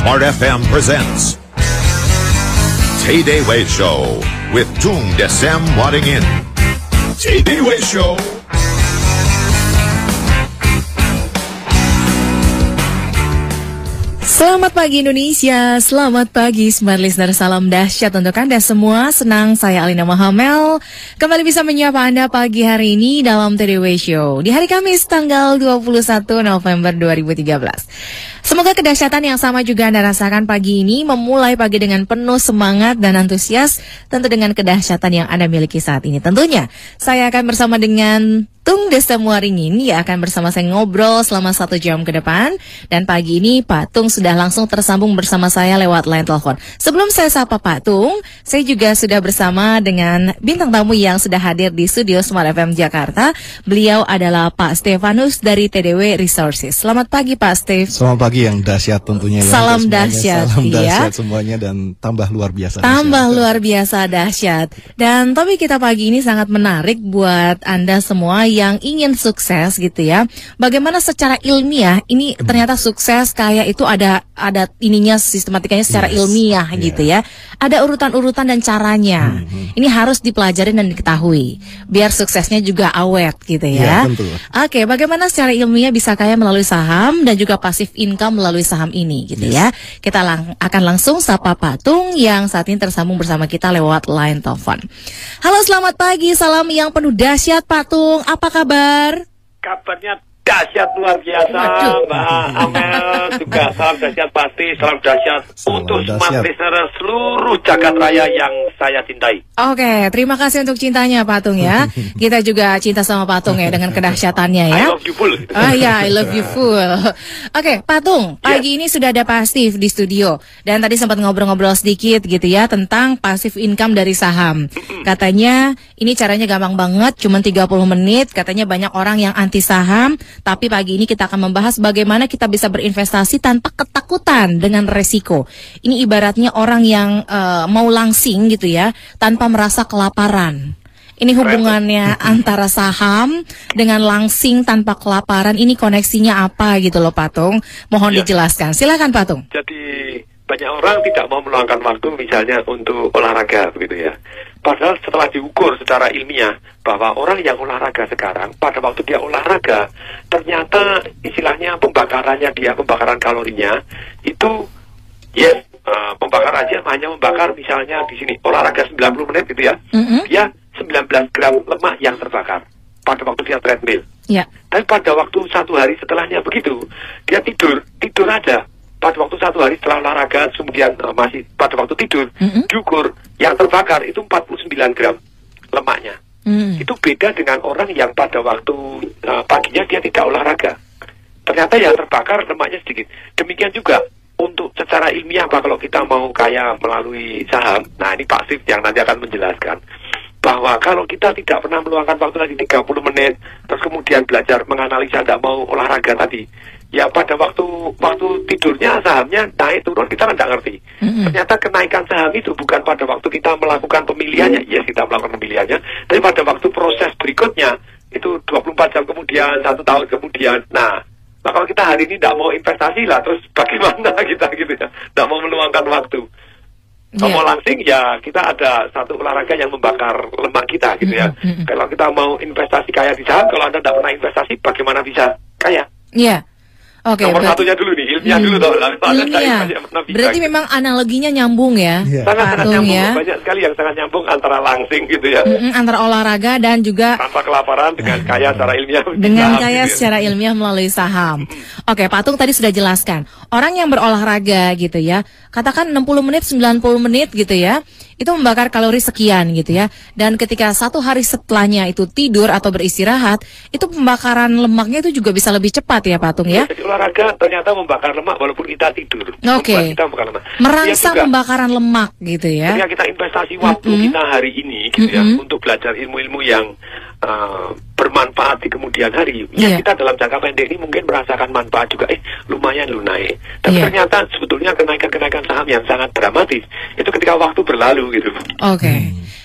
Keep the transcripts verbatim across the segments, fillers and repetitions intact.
Smart F M presents Tay Day Way Show with Tung Desem Waddingin. Tay Day Way Show. Selamat pagi Indonesia, selamat pagi Smart Listener, salam dahsyat untuk Anda semua. Senang saya Alina Mahamel kembali bisa menyapa Anda pagi hari ini dalam T D W Show di hari Kamis tanggal dua puluh satu November dua ribu tiga belas. Semoga kedahsyatan yang sama juga Anda rasakan pagi ini, memulai pagi dengan penuh semangat dan antusias, tentu dengan kedahsyatan yang Anda miliki saat ini. Tentunya saya akan bersama dengan Tung Desem Waddingin, ya akan bersama saya ngobrol selama satu jam ke depan. Dan pagi ini Pak Tung sudah langsung tersambung bersama saya lewat line telepon. Sebelum saya sapa Pak Tung, saya juga sudah bersama dengan bintang tamu yang sudah hadir di studio Smart F M Jakarta. Beliau adalah Pak Stefanus dari T D W Resources. Selamat pagi Pak Stef. Selamat pagi yang dahsyat tentunya. Salam dahsyat, Salam ya. dahsyat semuanya dan tambah luar biasa. Tambah dahsyat. luar biasa dahsyat. Dan topik kita pagi ini sangat menarik buat Anda semua yang ingin sukses gitu ya. Bagaimana secara ilmiah ini hmm. ternyata sukses kaya itu ada ada ininya, sistematikanya secara yes. ilmiah yeah. gitu ya. Ada urutan-urutan dan caranya. Hmm, hmm. Ini harus dipelajari dan diketahui biar suksesnya juga awet gitu ya. Yeah, tentu. Oke, bagaimana secara ilmiah bisa kaya melalui saham dan juga pasif income melalui saham ini gitu yes. ya. Kita lang- akan langsung sapa Pak Tung yang saat ini tersambung bersama kita lewat line telepon. Halo, selamat pagi. Salam yang penuh dahsyat Pak Tung. Apa kabar? Kabarnya dahsyat luar biasa, Waduh. Mbak Amel. Juga salam dahsyat pasti, salam dahsyat Salam untuk dahsyat. smart listener seluruh jagat raya yang saya cintai. Oke, terima kasih untuk cintanya Pak Tung ya. Kita juga cinta sama Pak Tung ya dengan kedahsyatannya ya. I love you full. Oh ya, I love you full. Oke, Pak Tung, pagi yeah. ini sudah ada Pak Steve di studio. Dan tadi sempat ngobrol-ngobrol sedikit gitu ya tentang passive income dari saham. Katanya ini caranya gampang banget, cuma tiga puluh menit. Katanya banyak orang yang anti saham. Tapi pagi ini kita akan membahas bagaimana kita bisa berinvestasi tanpa ketakutan dengan resiko. Ini ibaratnya orang yang uh, mau langsing gitu ya, tanpa merasa kelaparan. Ini hubungannya antara saham dengan langsing tanpa kelaparan. Ini koneksinya apa gitu loh Pak Tung? Mohon ya. dijelaskan. Silakan Pak Tung. Jadi banyak orang tidak mau meluangkan waktu misalnya untuk olahraga begitu ya. Padahal setelah diukur secara ilmiah bahwa orang yang olahraga sekarang pada waktu dia olahraga ternyata istilahnya pembakarannya dia, pembakaran kalorinya itu yes, uh, pembakaran aja hanya membakar misalnya di sini olahraga sembilan puluh menit gitu ya. Mm-hmm. Dia sembilan belas gram lemak yang terbakar pada waktu dia treadmill. Yeah. Tapi pada waktu satu hari setelahnya begitu dia tidur, tidur aja. Pada waktu satu hari setelah olahraga, kemudian uh, masih pada waktu tidur, mm-hmm. diukur yang terbakar itu empat puluh sembilan gram lemaknya. Mm. Itu beda dengan orang yang pada waktu uh, paginya dia tidak olahraga. Ternyata yang terbakar lemaknya sedikit. Demikian juga untuk secara ilmiah Pak, kalau kita mau kaya melalui saham, nah ini Pak Sif yang nanti akan menjelaskan bahwa kalau kita tidak pernah meluangkan waktu lagi tiga puluh menit, terus kemudian belajar menganalisa, tidak mau olahraga tadi, ya pada waktu waktu tidurnya sahamnya naik turun kita kan tidak ngerti. Mm-hmm. Ternyata kenaikan saham itu bukan pada waktu kita melakukan pemilihannya, yes kita melakukan pemilihannya, tapi pada waktu proses berikutnya itu dua puluh empat jam kemudian, satu tahun kemudian. Nah, nah kalau kita hari ini tidak mau investasi lah, terus bagaimana kita gitu ya, tidak mau meluangkan waktu. Kalau yeah. mau langsing ya kita ada satu olahraga yang membakar lemak kita gitu ya. Mm-hmm. Kalau kita mau investasi kaya di saham, kalau Anda tidak pernah investasi, bagaimana bisa kaya? Iya. Yeah. Oke, nomor berarti, satunya dulu nih, ilmiah hmm, dulu tau. Ilmiah. Berarti gitu. Memang analoginya nyambung ya, yeah. sangat-sangat nyambung. Ya. Banyak sekali yang sangat nyambung antara langsing gitu ya. Mm-mm, antara olahraga dan juga tanpa kelaparan dengan kaya secara ilmiah. Dengan saham, kaya gitu. secara ilmiah melalui saham. Oke, Pak Tung tadi sudah jelaskan. Orang yang berolahraga gitu ya, katakan enam puluh menit, sembilan puluh menit gitu ya, itu membakar kalori sekian gitu ya. Dan ketika satu hari setelahnya itu tidur atau beristirahat, itu pembakaran lemaknya itu juga bisa lebih cepat ya Pak Tung ya. Jadi olahraga ternyata membakar lemak walaupun kita tidur. Oke. Okay. Kita membakar lemak. Merangsang pembakaran lemak gitu ya. Ketika kita investasi waktu mm-hmm. kita hari ini gitu mm-hmm. ya untuk belajar ilmu-ilmu yang uh, bermanfaat di kemudian hari. Ya yeah. kita dalam jangka pendek ini mungkin merasakan manfaat juga. Eh lumayan lu naik. Tapi yeah. ternyata sebetulnya kenaikan-kenaikan saham yang sangat dramatis itu ketika waktu berlalu gitu. Oke. Okay.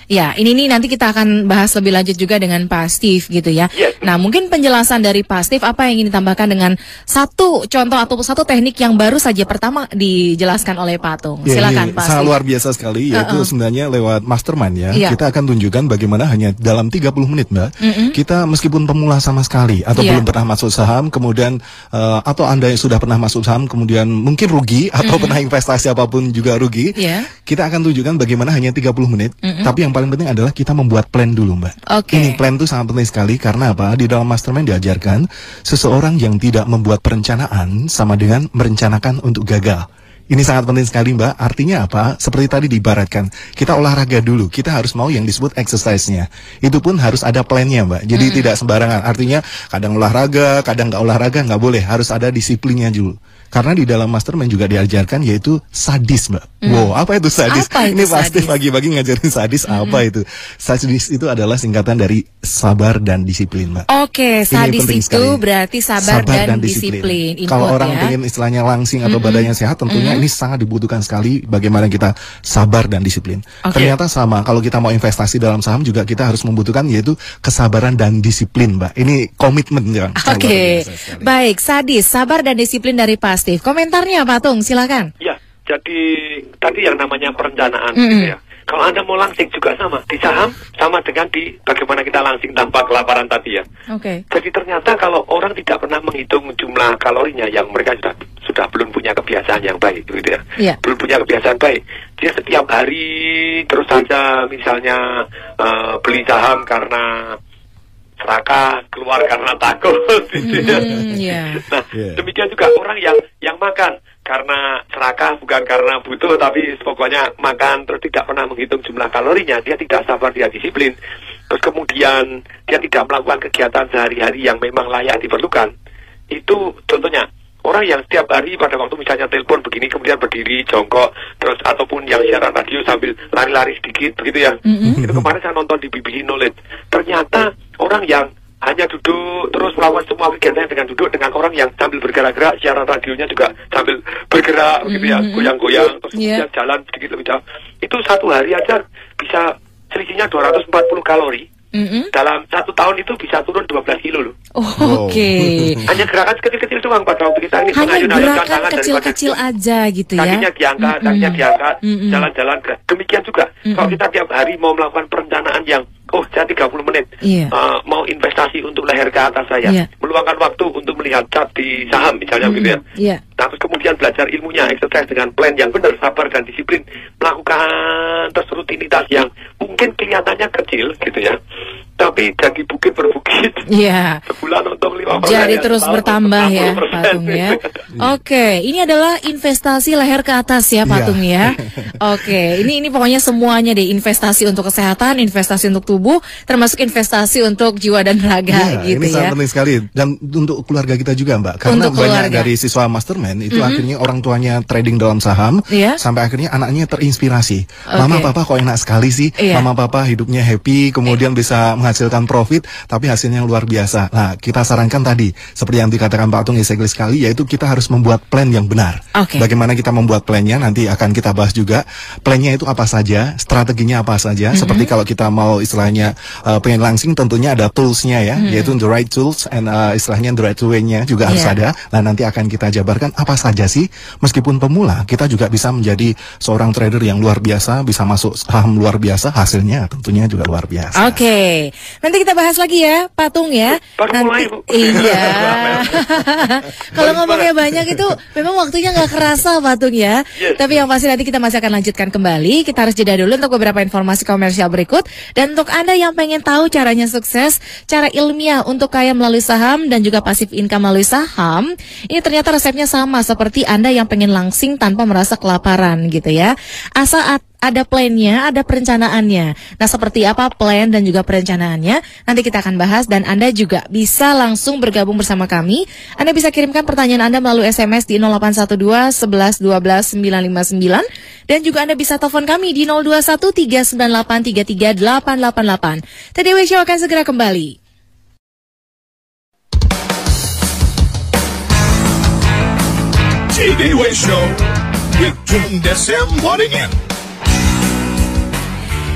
Ya, ini nih nanti kita akan bahas lebih lanjut juga dengan Pak Steve gitu ya. Yes. Nah, mungkin penjelasan dari Pak Steve apa yang ingin ditambahkan dengan satu contoh atau satu teknik yang baru saja pertama dijelaskan oleh Pak Tung. Ya, Silakan ini Pak sangat Steve. luar biasa sekali, yaitu Uh-uh. sebenarnya lewat mastermind ya. Iya. Kita akan tunjukkan bagaimana hanya dalam tiga puluh menit, Mbak. Mm-mm. Kita meskipun pemula sama sekali atau Iya. belum pernah masuk saham, kemudian uh, atau Anda yang sudah pernah masuk saham kemudian mungkin rugi atau pernah investasi apapun juga rugi. Iya. Kita akan tunjukkan bagaimana hanya tiga puluh menit. Mm-mm. Tapi yang paling penting adalah kita membuat plan dulu, Mbak. Oke. Ini plan itu sangat penting sekali karena apa? Di dalam mastermind diajarkan seseorang yang tidak membuat perencanaan sama dengan merencanakan untuk gagal. Ini sangat penting sekali, Mbak. Artinya apa? Seperti tadi diibaratkan, kita olahraga dulu. Kita harus mau yang disebut exercise-nya. Itu pun harus ada plan-nya, Mbak. Jadi Mm-hmm. tidak sembarangan. Artinya kadang olahraga, kadang nggak olahraga, nggak boleh. Harus ada disiplinnya dulu. Karena di dalam mastermind juga diajarkan yaitu sadis, Mbak. Mm. Wow, apa itu sadis? Apa itu Ini pasti sadis? pagi-pagi ngajarin sadis. Mm-hmm. Apa itu? Sadis itu adalah singkatan dari sabar dan disiplin, Mbak. Oke, sadis penting itu sekali. berarti sabar, dan, disiplin. Input Kalau orang ya. pengen istilahnya langsing atau Mm-mm. badannya sehat, tentunya Mm-mm. ini sangat dibutuhkan sekali bagaimana kita sabar dan disiplin. Oke. Ternyata sama, kalau kita mau investasi dalam saham juga kita harus membutuhkan yaitu kesabaran dan disiplin, Mbak. Ini komitmen yang Oke, luar biasa sekali. baik, sadis, sabar dan disiplin dari Pak Steve. Komentarnya Pak Tung, silakan. Ya, jadi tadi yang namanya perencanaan Mm-mm. gitu ya. Kalau Anda mau langsing juga sama, di saham sama dengan di bagaimana kita langsing tanpa kelaparan tadi ya. Oke. Jadi ternyata kalau orang tidak pernah menghitung jumlah kalorinya yang mereka sudah sudah belum punya kebiasaan yang baik gitu ya. Iya. Belum punya kebiasaan baik. Dia setiap hari terus saja misalnya eh, beli saham karena serakah, keluar karena takut gitu ya. Hmm, ya. Nah, Yeah. demikian juga orang yang yang makan karena serakah, bukan karena butuh, tapi pokoknya makan terus tidak pernah menghitung jumlah kalorinya, dia tidak sabar, dia disiplin. Terus kemudian dia tidak melakukan kegiatan sehari-hari yang memang layak diperlukan. Itu contohnya orang yang setiap hari pada waktu misalnya telepon begini, kemudian berdiri, jongkok, terus ataupun yang siaran radio sambil lari-lari sedikit, begitu ya. Mm-mm. Itu kemarin saya nonton di B B C Knowledge. Ternyata orang yang hanya duduk terus melakukan semua kegiatannya dengan duduk, dengan orang yang sambil bergerak-gerak, siaran radionya juga sambil bergerak, begitu ya, Mm-hmm. goyang-goyang, terus Yeah. kemudian jalan sedikit lebih jauh. Itu satu hari aja bisa selisihnya dua ratus empat puluh kalori. Mm-mm. Dalam satu tahun itu bisa turun dua belas kilo loh. Oh, Oke. Hanya gerakan kecil-kecil doang pada waktu kita ini Hanya mengayun-ayunkan gerakan tangan kecil-kecil daripada aja gitu ya. kakinya diangkat, Mm-mm. kakinya diangkat, Mm-mm. jalan-jalan. Demikian juga Mm-mm. kalau kita tiap hari mau melakukan perencanaan yang oh saya tiga puluh menit Iya. uh, mau investasi untuk leher ke atas saya, Iya. meluangkan waktu untuk melihat chart di saham misalnya gitu ya. Iya. Nah, terus kemudian belajar ilmunya, exercise dengan plan yang benar, sabar dan disiplin, melakukan terus rutinitas yang mungkin kelihatannya kecil gitu ya, tapi jadi bukit berbukit. Iya. Sebulan untuk lima persen. Jadi terus bertambah ya, enam puluh persen. Pak Tung ya. Oke, ini adalah investasi leher ke atas ya, Pak Iya. Tung ya. Oke, ini ini pokoknya semuanya deh, investasi untuk kesehatan, investasi untuk tubuh, termasuk investasi untuk jiwa dan raga Iya, gitu ini ya. sangat penting sekali dan untuk keluarga kita juga, Mbak. Karena Untuk banyak keluarga. dari siswa mastermind itu akhirnya orang tuanya trading dalam saham, Iya. sampai akhirnya anaknya terinspirasi. Oke. Mama papa kok enak sekali sih. Iya. Mama papa hidupnya happy, kemudian bisa menghasilkan profit, tapi hasilnya luar biasa. Nah, kita sarankan tadi seperti yang dikatakan Pak Tung sekali sekali, yaitu kita harus membuat plan yang benar. Oke. Bagaimana kita membuat plannya nanti akan kita bahas juga. Plannya itu apa saja, strateginya apa saja. Mm-hmm. Seperti kalau kita mau istilahnya uh, pengen langsing, tentunya ada toolsnya ya, yaitu the right tools and uh, istilahnya the right way-nya juga harus Yeah. ada. Nah, nanti akan kita jabarkan apa saja sih. Meskipun pemula, kita juga bisa menjadi seorang trader yang luar biasa, bisa masuk saham luar biasa, hasilnya tentunya juga luar biasa. Oke, nanti kita bahas lagi ya, Pak Tung ya. Baru Nanti, mulai, Bu. iya. Kalau ngomongnya banyak itu memang waktunya nggak kerasa, Pak Tung ya. Yes. Tapi yang pasti nanti kita masih akan lanjutkan kembali. Kita harus jeda dulu untuk beberapa informasi komersial berikut. Dan untuk Anda yang pengen tahu caranya sukses, cara ilmiah untuk kaya melalui saham dan juga pasif income melalui saham, ini ternyata resepnya sama seperti Anda yang pengen langsing tanpa merasa kelaparan gitu ya. Asal at- ada plannya, ada perencanaannya. Nah, seperti apa plan dan juga perencanaannya, nanti kita akan bahas dan Anda juga bisa langsung bergabung bersama kami. Anda bisa kirimkan pertanyaan Anda melalui S M S di nol delapan satu dua, sebelas, dua belas, sembilan lima sembilan dan juga Anda bisa telepon kami di nol dua satu, tiga sembilan delapan, tiga tiga delapan delapan delapan. T D W Show akan segera kembali. T D W Show with Tung Desem Waddington.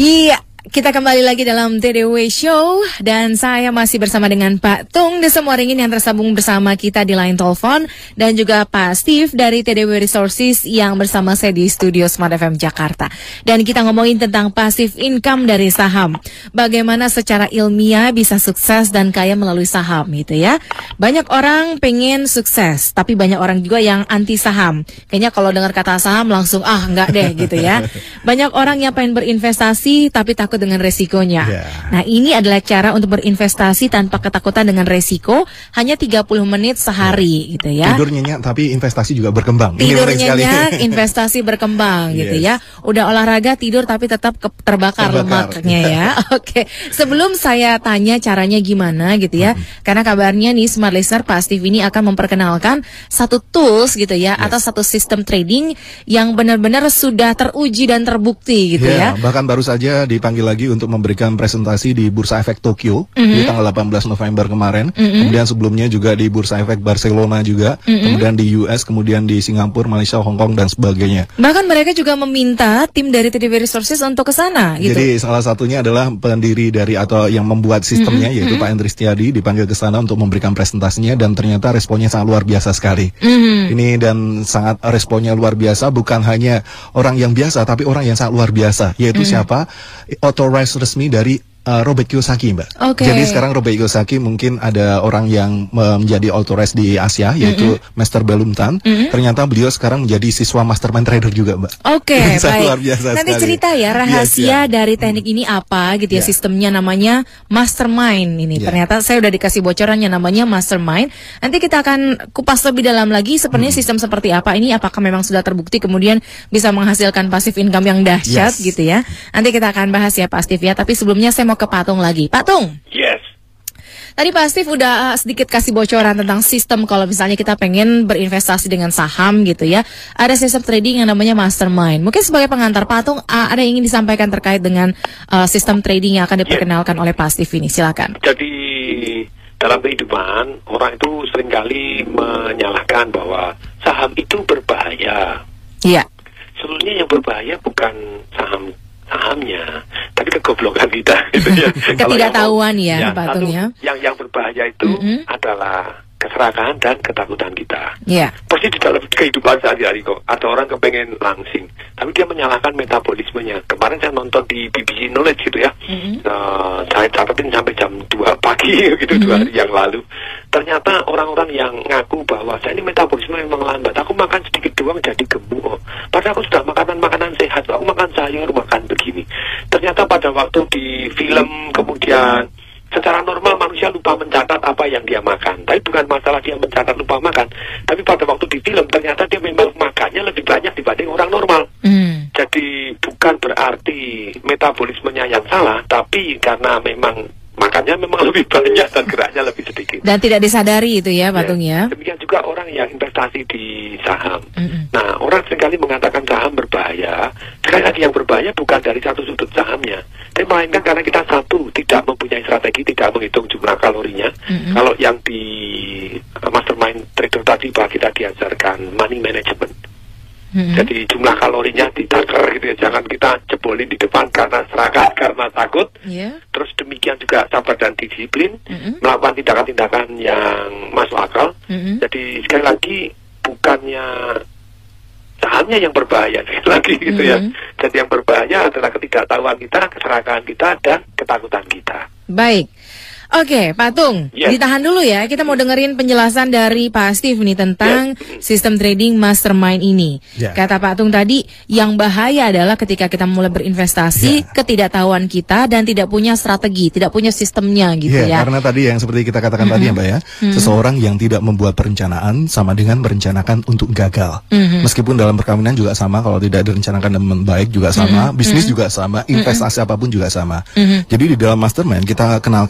Iya, kita kembali lagi dalam T D W Show dan saya masih bersama dengan Pak Tung Desem Waringin yang tersambung bersama kita di line telepon dan juga Pak Steve dari T D W Resources yang bersama saya di studio Smart F M Jakarta. Dan kita ngomongin tentang passive income dari saham. Bagaimana secara ilmiah bisa sukses dan kaya melalui saham gitu ya. Banyak orang pengen sukses, tapi banyak orang juga yang anti saham. Kayaknya kalau dengar kata saham langsung ah enggak deh gitu ya. Banyak orang yang pengen berinvestasi tapi takut dengan resikonya. Yeah. Nah, ini adalah cara untuk berinvestasi tanpa ketakutan dengan resiko, hanya tiga puluh menit sehari yeah. gitu ya. Tidur nyenyak tapi investasi juga berkembang. Tidur nyenyak, investasi berkembang yes. gitu ya. Udah olahraga tidur tapi tetap terbakar, terbakar lemaknya ya. Oke, okay. Sebelum saya tanya caranya gimana gitu ya. Hmm. Karena kabarnya nih Smart Listener Pak Steve ini akan memperkenalkan satu tools gitu ya yes. atau satu sistem trading yang benar-benar sudah teruji dan terbukti gitu yeah, ya. Bahkan baru saja dipanggil lagi untuk memberikan presentasi di Bursa Efek Tokyo mm-hmm. di tanggal delapan belas November kemarin. Mm-hmm. Kemudian sebelumnya juga di Bursa Efek Barcelona juga. Mm-hmm. Kemudian di U S, kemudian di Singapura, Malaysia, Hong Kong dan sebagainya. Bahkan mereka juga meminta tim dari T D W Resources untuk ke sana gitu. Jadi salah satunya adalah pendiri dari atau yang membuat sistemnya mm-hmm. yaitu mm-hmm. Pak Endris Tiadi dipanggil ke sana untuk memberikan presentasinya dan ternyata responnya sangat luar biasa sekali. Mm-hmm. Ini dan sangat responnya luar biasa, bukan hanya orang yang biasa tapi orang yang sangat luar biasa, yaitu mm-hmm. siapa? Authorized resmi dari uh, Robert Kiyosaki, Mbak. Okay. Jadi sekarang Robert Kiyosaki mungkin ada orang yang menjadi authorized di Asia, yaitu mm-hmm. Master Belum Tan. Mm-hmm. Ternyata beliau sekarang menjadi siswa mastermind trader juga, Mbak. Oke, okay, baik. Luar biasa Nanti sekali. cerita ya rahasia yes, yeah. dari teknik ini apa gitu ya. Yeah. Sistemnya namanya mastermind ini. Yeah. Ternyata saya udah dikasih bocorannya namanya mastermind. Nanti kita akan kupas lebih dalam lagi sebenarnya hmm. sistem seperti apa ini, apakah memang sudah terbukti kemudian bisa menghasilkan passive income yang dahsyat yes. gitu ya. Nanti kita akan bahas ya Pak Steve ya. Tapi sebelumnya saya mau ke Pak Tung lagi. Pak Tung. Yes. Tadi Pak Steve udah sedikit kasih bocoran tentang sistem kalau misalnya kita pengen berinvestasi dengan saham gitu ya. Ada sistem trading yang namanya mastermind. Mungkin sebagai pengantar Pak Tung ada yang ingin disampaikan terkait dengan uh, sistem trading yang akan diperkenalkan yes. oleh Pak Steve ini. Silakan. Jadi dalam kehidupan orang itu seringkali menyalahkan bahwa saham itu berbahaya. Iya. Sebenarnya yang berbahaya bukan saham sahamnya, tapi kegoblokan kita gitu ya. Ketidaktahuan ya, ya Pak Tung ya. Yang yang berbahaya itu mm-hmm. adalah keserakahan dan ketakutan kita. Iya. Yeah. Pasti di dalam kehidupan sehari-hari kok ada orang kepengen langsing, tapi dia menyalahkan metabolismenya. Kemarin saya nonton di B B C Knowledge gitu ya. Mm-hmm. Uh, saya catatin sampai jam dua pagi gitu mm-hmm. dua hari yang lalu. Ternyata orang-orang yang ngaku bahwa saya ini metabolisme memang lambat, aku makan sedikit doang jadi gemuk. Padahal aku sudah makanan-makanan sehat, aku makan sayur, makan begini. Ternyata pada waktu di film kemudian secara normal manusia lupa mencatat apa yang dia makan. Tapi bukan masalah dia mencatat lupa makan, tapi pada waktu di film ternyata dia memang makannya lebih banyak dibanding orang normal. Mm. Jadi bukan berarti metabolismenya yang salah, tapi karena memang makannya memang lebih banyak dan geraknya lebih sedikit. Dan tidak disadari itu ya, Pak Tung ya. Demikian juga orang yang investasi di saham. Mm-mm. Nah, orang seringkali mengatakan saham berbahaya. Sekali lagi yang berbahaya bukan dari satu sudut sahamnya, tapi melainkan karena kita satu tidak mempunyai strategi, tidak menghitung jumlah kalorinya. Mm-mm. Kalau yang di mastermind trader tadi bahwa kita diajarkan money management. Mm-hmm. Jadi jumlah kalorinya ditaker gitu ya, jangan kita jebolin di depan karena serakah, karena takut. Yeah. Terus demikian juga sabar dan disiplin, mm-hmm. melakukan tindakan-tindakan yang masuk akal. Mm-hmm. Jadi sekali lagi bukannya sahamnya yang berbahaya sekali lagi gitu mm-hmm. ya. Jadi yang berbahaya adalah ketidaktahuan kita, keserakahan kita dan ketakutan kita. Baik. Oke, Pak Tung, yes. ditahan dulu ya. Kita mau dengerin penjelasan dari Pak Steve nih tentang yes. sistem trading mastermind ini. Yeah. Kata Pak Tung tadi, yang bahaya adalah ketika kita mulai berinvestasi, yeah. ketidaktahuan kita dan tidak punya strategi, tidak punya sistemnya gitu yeah, ya. Karena tadi yang seperti kita katakan mm-hmm. tadi ya Mbak ya, mm-hmm. seseorang yang tidak membuat perencanaan sama dengan merencanakan untuk gagal. Mm-hmm. Meskipun dalam perkawinan juga sama, kalau tidak direncanakan dengan baik juga sama, mm-hmm. bisnis mm-hmm. juga sama, investasi mm-hmm. apapun juga sama. Mm-hmm. Jadi di dalam mastermind kita kenalkan suatu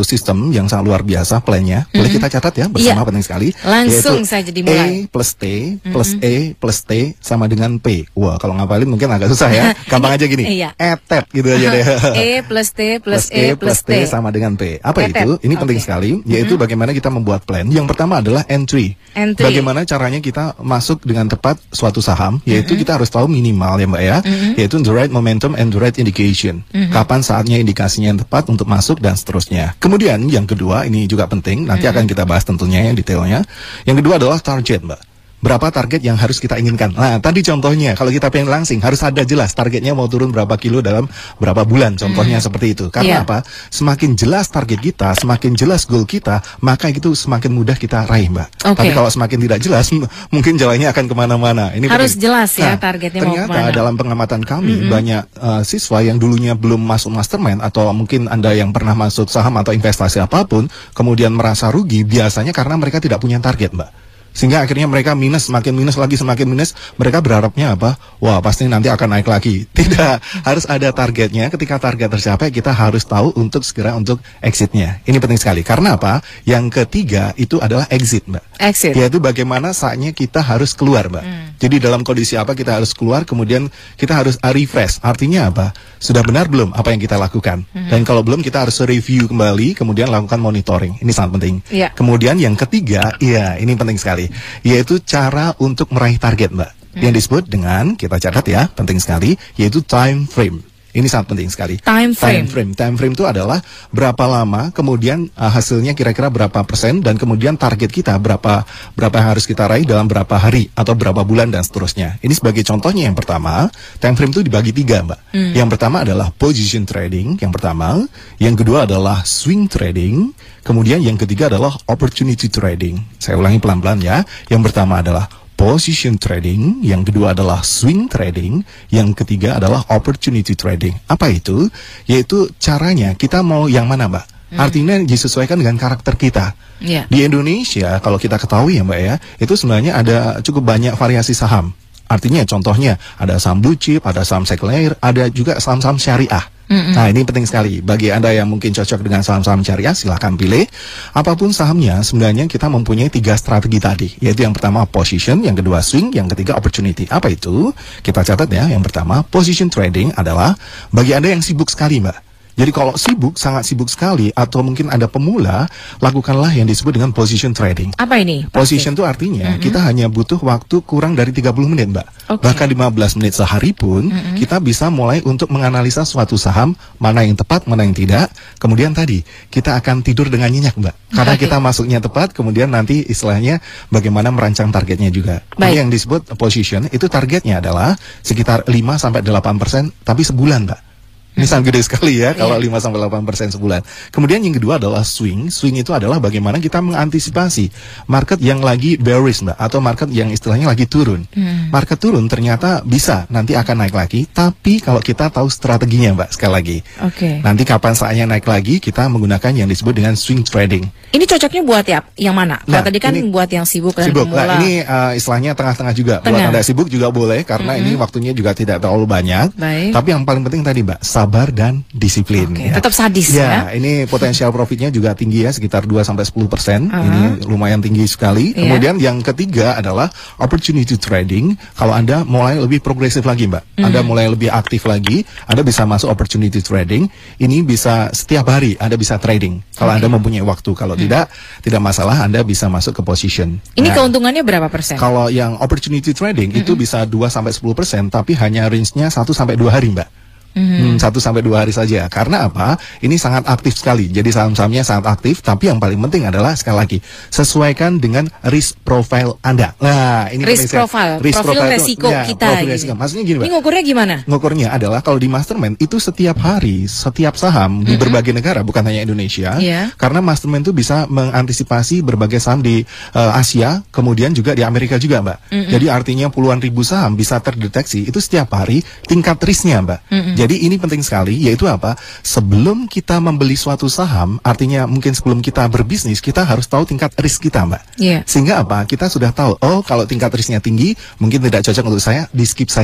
satu sistem yang sangat luar biasa plannya. Boleh Mm-hmm. kita catat ya bersama, Iya. penting sekali. Langsung Yaitu saja dimulai. E plus T plus Mm-hmm. E plus T sama dengan P. Wah, kalau ngapalin mungkin agak susah ya. Gampang aja gini. Iya. Etet gitu aja deh. E plus T plus E plus T sama dengan P. Apa Etet. itu? Ini penting Oke. sekali, yaitu bagaimana kita membuat plan. Yang pertama adalah entry. Entry. Bagaimana caranya kita masuk dengan tepat suatu saham, yaitu kita harus tahu minimal ya Mbak ya, yaitu the right momentum and the right indication. Kapan saatnya indikasinya yang tepat untuk masuk dan seterusnya. Kemudian yang kedua, ini juga penting, nanti akan kita bahas tentunya yang detailnya. Yang kedua adalah target, Mbak. Berapa target yang harus kita inginkan? Nah, tadi contohnya, kalau kita pengen langsing, harus ada jelas targetnya mau turun berapa kilo dalam berapa bulan. Contohnya hmm. seperti itu. Karena Yeah. apa? Semakin jelas target kita, semakin jelas goal kita, maka itu semakin mudah kita raih, Mbak. Okay. Tapi kalau semakin tidak jelas, mungkin jalannya akan kemana-mana. Ini Harus penting. jelas ya Nah, targetnya mau ternyata kemana. dalam pengamatan kami, Mm-hmm. banyak uh, siswa yang dulunya belum masuk mastermind, atau mungkin Anda yang pernah masuk saham atau investasi apapun, kemudian merasa rugi, biasanya karena mereka tidak punya target, Mbak. Sehingga akhirnya mereka minus, semakin minus lagi, semakin minus. Mereka berharapnya apa? Wah, pasti nanti akan naik lagi. Tidak, harus ada targetnya. Ketika target tercapai, kita harus tahu untuk segera untuk exitnya. Ini penting sekali. Karena apa? Yang ketiga itu adalah exit, Mbak. Exit. Yaitu bagaimana saatnya kita harus keluar, Mbak. Hmm. Jadi dalam kondisi apa kita harus keluar, kemudian kita harus refresh. Artinya apa? Sudah benar belum apa yang kita lakukan? Hmm. Dan kalau belum, kita harus review kembali, kemudian lakukan monitoring. Ini sangat penting. Iya. Kemudian yang ketiga, ya ini penting sekali, yaitu cara untuk meraih target, Mbak. Hmm. Yang disebut dengan, kita catat ya, penting sekali, yaitu time frame. Ini sangat penting sekali. Time frame. Time frame. Time frame itu adalah berapa lama, kemudian uh, hasilnya kira-kira berapa persen, dan kemudian target kita berapa berapa yang harus kita raih dalam berapa hari atau berapa bulan dan seterusnya. Ini sebagai contohnya yang pertama, time frame itu dibagi tiga, Mbak. Hmm. Yang pertama adalah position trading, yang pertama. Yang kedua adalah swing trading. Kemudian yang ketiga adalah opportunity trading. Saya ulangi pelan-pelan ya. Yang pertama adalah position trading, yang kedua adalah swing trading, yang ketiga adalah opportunity trading. Apa itu? Yaitu caranya kita mau yang mana, Mbak? Hmm. Artinya disesuaikan dengan karakter kita. Yeah. Di Indonesia, kalau kita ketahui ya Mbak ya, itu sebenarnya ada cukup banyak variasi saham. Artinya contohnya ada saham blue chip, ada saham sekuler, ada juga saham-saham syariah. Mm-hmm. Nah, ini penting sekali. Bagi Anda yang mungkin cocok dengan saham-saham syariah, silahkan pilih. Apapun sahamnya, sebenarnya kita mempunyai tiga strategi tadi. Yaitu yang pertama position, yang kedua swing, yang ketiga opportunity. Apa itu? Kita catat ya. Yang pertama, position trading adalah bagi Anda yang sibuk sekali, Mbak. Jadi kalau sibuk, sangat sibuk sekali, atau mungkin ada pemula, lakukanlah yang disebut dengan position trading. Apa ini? Position itu artinya mm-hmm. kita hanya butuh waktu kurang dari tiga puluh menit, Mbak. Okay. Bahkan lima belas menit sehari pun mm-hmm. kita bisa mulai untuk menganalisa suatu saham, mana yang tepat, mana yang tidak. Kemudian tadi, kita akan tidur dengan nyenyak, Mbak. Karena okay. kita masuknya tepat, kemudian nanti istilahnya bagaimana merancang targetnya juga. Ini yang disebut position, itu targetnya adalah sekitar lima sampai delapan persen, tapi sebulan, Mbak. Ini sangat gede sekali ya, kalau yeah. lima sampai delapan persen sebulan. Kemudian yang kedua adalah swing. Swing itu adalah bagaimana kita mengantisipasi market yang lagi bearish, Mbak, atau market yang istilahnya lagi turun. Hmm. Market turun ternyata bisa nanti akan naik lagi, tapi kalau kita tahu strateginya, Mbak, sekali lagi. Oke. Okay. Nanti kapan saatnya naik lagi, kita menggunakan yang disebut dengan swing trading. Ini cocoknya buat ya, yang mana? Kalau Nah, tadi kan ini, buat yang sibuk dan sibuk. pemula. Nah, ini uh, istilahnya tengah-tengah juga. Tengah. Buat Anda sibuk juga boleh, karena mm-hmm. ini waktunya juga tidak terlalu banyak. Baik. Tapi yang paling penting tadi, Mbak, sabar dan disiplin. Okay, ya. Tetap sadis ya. Ya, ini potensial profitnya juga tinggi ya, sekitar dua sampai sepuluh persen. Uh-huh. Ini lumayan tinggi sekali. Yeah. Kemudian yang ketiga adalah opportunity trading. Kalau Anda mulai lebih progresif lagi, Mbak. Mm-hmm. Anda mulai lebih aktif lagi, Anda bisa masuk opportunity trading. Ini bisa setiap hari Anda bisa trading. Kalau okay. Anda mempunyai waktu. Kalau mm-hmm. tidak, tidak masalah, Anda bisa masuk ke position. Ini nah, keuntungannya berapa persen? Kalau yang opportunity trading mm-hmm. itu bisa dua sampai sepuluh persen, tapi hanya range-nya satu sampai dua hari, Mbak. Hmm, satu sampai dua hari saja. Karena apa? Ini sangat aktif sekali. Jadi saham-sahamnya sangat aktif. Tapi yang paling penting adalah sekali lagi sesuaikan dengan risk profile Anda. Nah, ini risk profile, risk profil profile resiko itu, ya, kita. Profil resiko. Maksudnya gini, Mbak. Ini ngukurnya gimana? Ngukurnya adalah kalau di mastermind itu setiap hari, setiap saham mm-hmm. di berbagai negara, bukan hanya Indonesia. Yeah. Karena mastermind itu bisa mengantisipasi berbagai saham di uh, Asia, kemudian juga di Amerika juga, Mbak. Mm-hmm. Jadi artinya puluhan ribu saham bisa terdeteksi itu setiap hari tingkat risknya, Mbak. Mm-hmm. Jadi ini penting sekali, yaitu apa? Sebelum kita membeli suatu saham, artinya mungkin sebelum kita berbisnis, kita harus tahu tingkat risk kita, Mbak. Yeah. Sehingga apa? Kita sudah tahu, oh kalau tingkat risknya tinggi, mungkin tidak cocok untuk saya, di skip saja.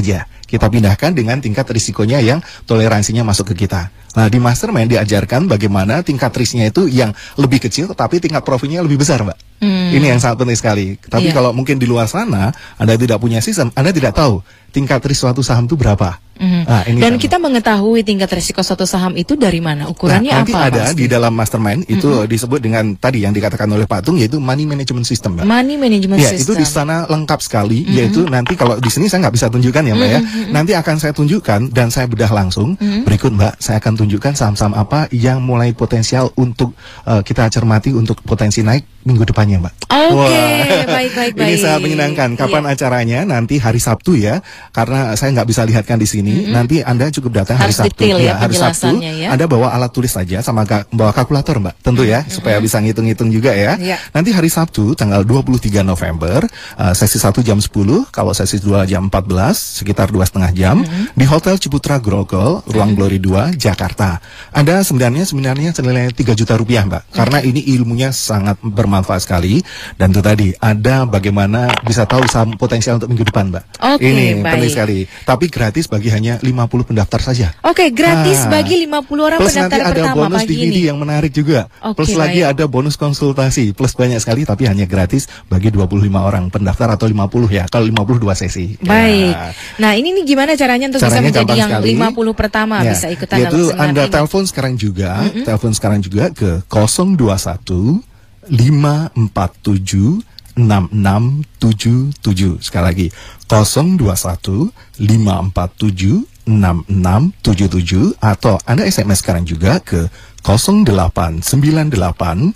kita pindahkan dengan tingkat risikonya yang toleransinya masuk ke kita. Nah, di mastermind diajarkan bagaimana tingkat risknya itu yang lebih kecil, tapi tingkat profitnya lebih besar, Mbak. Hmm. Ini yang sangat penting sekali. Tapi yeah. kalau mungkin di luar sana, Anda tidak punya sistem, Anda tidak tahu tingkat risk suatu saham itu berapa. Mm-hmm. Nah, ini dan sama. Kita mengetahui tingkat risiko suatu saham itu dari mana? Ukurannya nah, nanti apa? Ada pasti? Di dalam mastermind itu mm-hmm. disebut dengan tadi yang dikatakan oleh Pak Tung, yaitu money management system, Mbak. Money management ya, system. Itu di sana lengkap sekali, mm-hmm. yaitu nanti kalau di sini saya nggak bisa tunjukkan ya, Mbak mm-hmm. ya. Nanti akan saya tunjukkan dan saya bedah langsung. Mm-hmm. Berikut, Mbak, saya akan tunjukkan saham-saham apa yang mulai potensial untuk uh, kita cermati untuk potensi naik minggu depannya, Mbak. Oke, okay. baik, baik, baik. Ini sangat menyenangkan. Kapan yeah. acaranya? Nanti hari Sabtu ya, karena saya nggak bisa lihatkan di sini. Mm-hmm. Nanti Anda cukup datang hari harus Sabtu. Detail ya, ya hari Sabtu. Ya. Anda bawa alat tulis saja sama bawa kalkulator, Mbak. Tentu ya, mm-hmm. supaya bisa ngitung-ngitung juga ya. Yeah. Nanti hari Sabtu tanggal dua puluh tiga November, uh, sesi satu jam sepuluh, kalau sesi dua jam empat belas, sekitar dua setengah jam mm-hmm. di Hotel Ciputra Grogol, Ruang mm-hmm. Glory dua, Jakarta. Anda sebenarnya sebenarnya senilai tiga juta rupiah, Mbak. Karena mm-hmm. ini ilmunya sangat bermanfaat sekali. Dan itu tadi, ada bagaimana bisa tahu saham potensial untuk minggu depan, Mbak. Okay, ini baik. penting sekali. Tapi gratis bagi hanya lima puluh pendaftar saja. Oke, okay, gratis nah, bagi lima puluh orang plus pendaftar nanti ada pertama bonus pagi D V D ini. yang menarik juga. Okay, plus baik. Lagi ada bonus konsultasi. Plus banyak sekali, tapi hanya gratis bagi dua puluh lima orang pendaftar atau lima puluh ya. Kalau lima puluh dua sesi. Baik. Ya. Nah, ini nih gimana caranya untuk caranya bisa menjadi yang sekali. lima puluh pertama ya. Bisa ikutan Yaitu dalam seminar Anda ini. telepon sekarang juga, mm-hmm. telepon sekarang juga ke nol dua satu lima empat tujuh enam enam tujuh tujuh. Sekali lagi nol dua satu lima empat tujuh enam enam tujuh tujuh, atau Anda S M S sekarang juga ke nol delapan sembilan delapan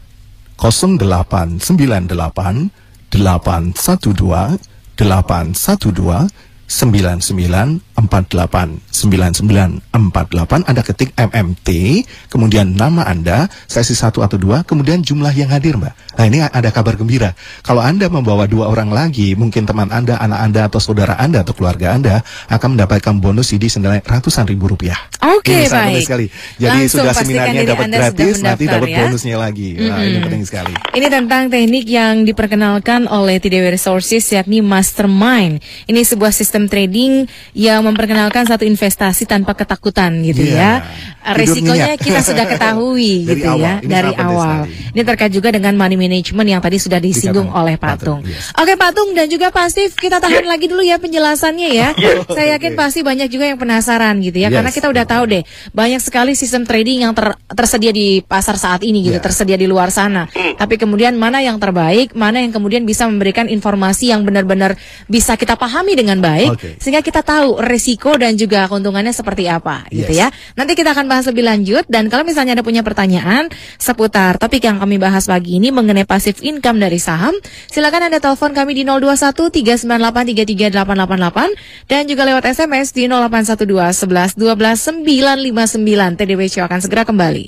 nol delapan sembilan delapan delapan satu dua delapan satu dua sembilan sembilan empat delapan sembilan sembilan empat delapan. Anda ketik M M T, kemudian nama Anda, sesi satu atau dua, kemudian jumlah yang hadir, Mbak. Nah, ini ada kabar gembira. Kalau Anda membawa dua orang lagi, mungkin teman Anda, anak Anda, atau saudara Anda, atau keluarga Anda, akan mendapatkan bonus C D senilai ratusan ribu rupiah. Oke, okay, baik. Sekali. Jadi langsung sudah seminarnya dapat gratis, nanti dapat ya? bonusnya lagi. Nah, mm-hmm. ini penting sekali. Ini tentang teknik yang diperkenalkan oleh T D W Resources, yakni Mastermind. Ini sebuah sistem trading yang memperkenalkan satu investasi tanpa ketakutan gitu yeah. ya. Resikonya kita sudah ketahui gitu ya dari awal. Ini terkait juga dengan money management yang tadi sudah disinggung Dikatakan, oleh Pak Tung. Yes. Oke, Pak Tung dan juga Pak Steve, kita tahan yes. lagi dulu ya penjelasannya ya. Yes. Saya yakin okay. pasti banyak juga yang penasaran gitu ya, yes. karena kita udah tahu deh banyak sekali sistem trading yang ter tersedia di pasar saat ini gitu, yeah. tersedia di luar sana. Tapi kemudian mana yang terbaik, mana yang kemudian bisa memberikan informasi yang benar-benar bisa kita pahami dengan baik, okay. sehingga kita tahu resiko dan juga keuntungannya seperti apa yes. gitu ya. Nanti kita akan bahas lebih lanjut, dan kalau misalnya ada punya pertanyaan seputar topik yang kami bahas pagi ini mengenai passive income dari saham, silakan Anda telepon kami di nol dua satu tiga sembilan delapan tiga tiga delapan delapan delapan dan juga lewat S M S di nol delapan satu dua sebelas dua belas sembilan lima sembilan. T D W Show akan segera kembali.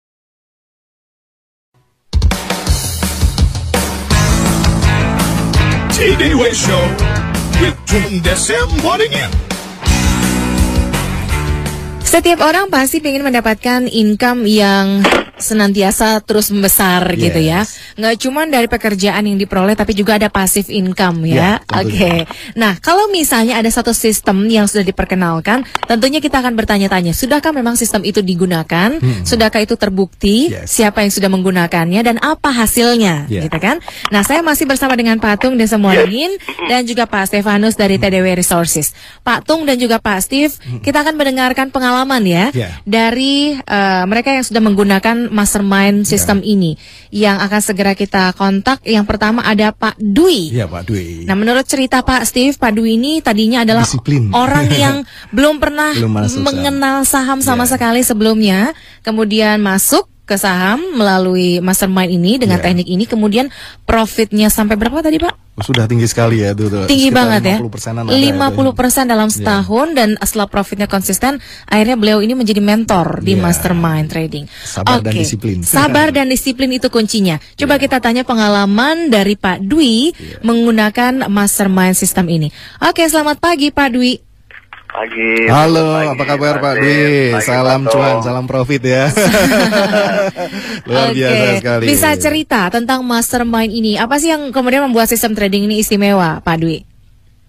T D W Show with Tung Desem Waddingin. Setiap orang pasti ingin mendapatkan income yang senantiasa terus membesar yes. gitu ya. Nggak cuma dari pekerjaan yang diperoleh, tapi juga ada passive income ya. ya Oke. Okay. Nah, kalau misalnya ada satu sistem yang sudah diperkenalkan, tentunya kita akan bertanya-tanya, sudahkah memang sistem itu digunakan? Hmm. Sudahkah itu terbukti? Yes. Siapa yang sudah menggunakannya dan apa hasilnya? Yeah. Gitu kan? Nah, saya masih bersama dengan Pak Tung Desem Waddingin yes. dan juga Pak Stefanus dari T D W Resources. Pak Tung dan juga Pak Steve, hmm. kita akan mendengarkan pengalaman ya yeah. dari uh, mereka yang sudah menggunakan Mastermind sistem yeah. ini yang akan segera kita kontak. Yang pertama ada Pak Dwi. Iya, Pak Dwi. Nah, menurut cerita Pak Steve, Pak Dwi ini tadinya adalah Disiplin. orang yang belum pernah belum mengenal saham sama yeah. sekali sebelumnya, kemudian masuk ke saham melalui Mastermind ini dengan yeah. teknik ini, kemudian profitnya sampai berapa tadi, Pak? Sudah tinggi sekali ya tuh. Tinggi banget ya. lima puluh persen ya. dalam setahun yeah. dan setelah profitnya konsisten, akhirnya beliau ini menjadi mentor di yeah. Mastermind Trading. Sabar okay. dan disiplin. Sabar dan disiplin itu kuncinya. Coba yeah. kita tanya pengalaman dari Pak Dwi yeah. menggunakan Mastermind sistem ini. Oke, selamat pagi Pak Dwi. Pagi. Halo, pagi, apa kabar Pak Dwi? Salam cuan, salam profit ya. Luar okay. biasa sekali. Bisa cerita tentang Mastermind ini? Apa sih yang kemudian membuat sistem trading ini istimewa, Pak Dwi?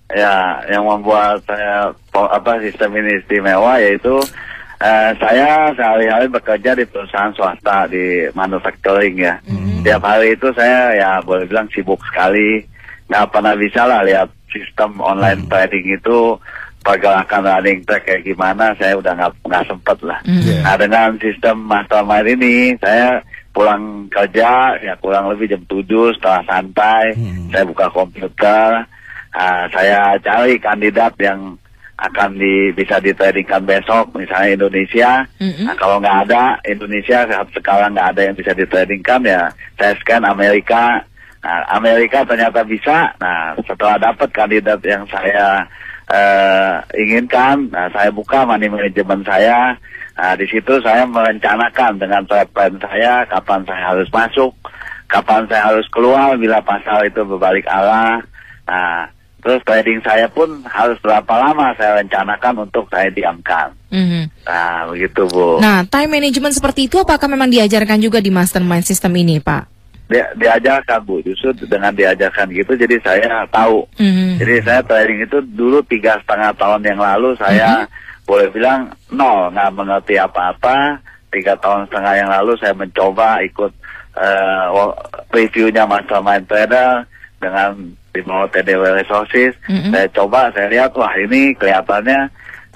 Ya, yang membuat saya apa sistem ini istimewa yaitu uh, saya sehari-hari bekerja di perusahaan swasta di manufacturing ya. Mm-hmm. Tiap hari itu saya ya boleh bilang sibuk sekali, nggak pernah bisa lah lihat sistem online mm-hmm. trading itu pergerakan running track kayak gimana, saya udah nggak nggak sempet lah. Mm-hmm. Nah dengan sistem mastermind ini saya pulang kerja ya kurang lebih jam tujuh setelah santai, hmm. saya buka komputer, uh, saya cari kandidat yang akan di, bisa ditradingkan besok, misalnya Indonesia. Hmm. Nah, kalau nggak ada Indonesia sekarang nggak ada yang bisa ditradingkan ya saya scan Amerika. Nah, Amerika ternyata bisa. Nah setelah dapat kandidat yang saya uh, inginkan, nah saya buka money management saya. Nah, di situ saya merencanakan dengan trade plan saya kapan saya harus masuk, kapan saya harus keluar bila pasar itu berbalik arah. Nah, terus trading saya pun harus berapa lama saya rencanakan untuk saya diamkan. Mm-hmm. Nah, begitu Bu. Nah, time management seperti itu apakah memang diajarkan juga di mastermind system ini, Pak? Di, diajarkan Bu, justru dengan diajarkan gitu jadi saya tahu. Mm-hmm. Jadi saya trading itu dulu tiga setengah tahun yang lalu saya mm-hmm. boleh bilang nol, nggak mengerti apa-apa. Tiga tahun setengah yang lalu saya mencoba ikut uh, reviewnya Mastermind Trader dengan di bawah T D W Resources. Mm-hmm. Saya coba, saya lihat wah ini kelihatannya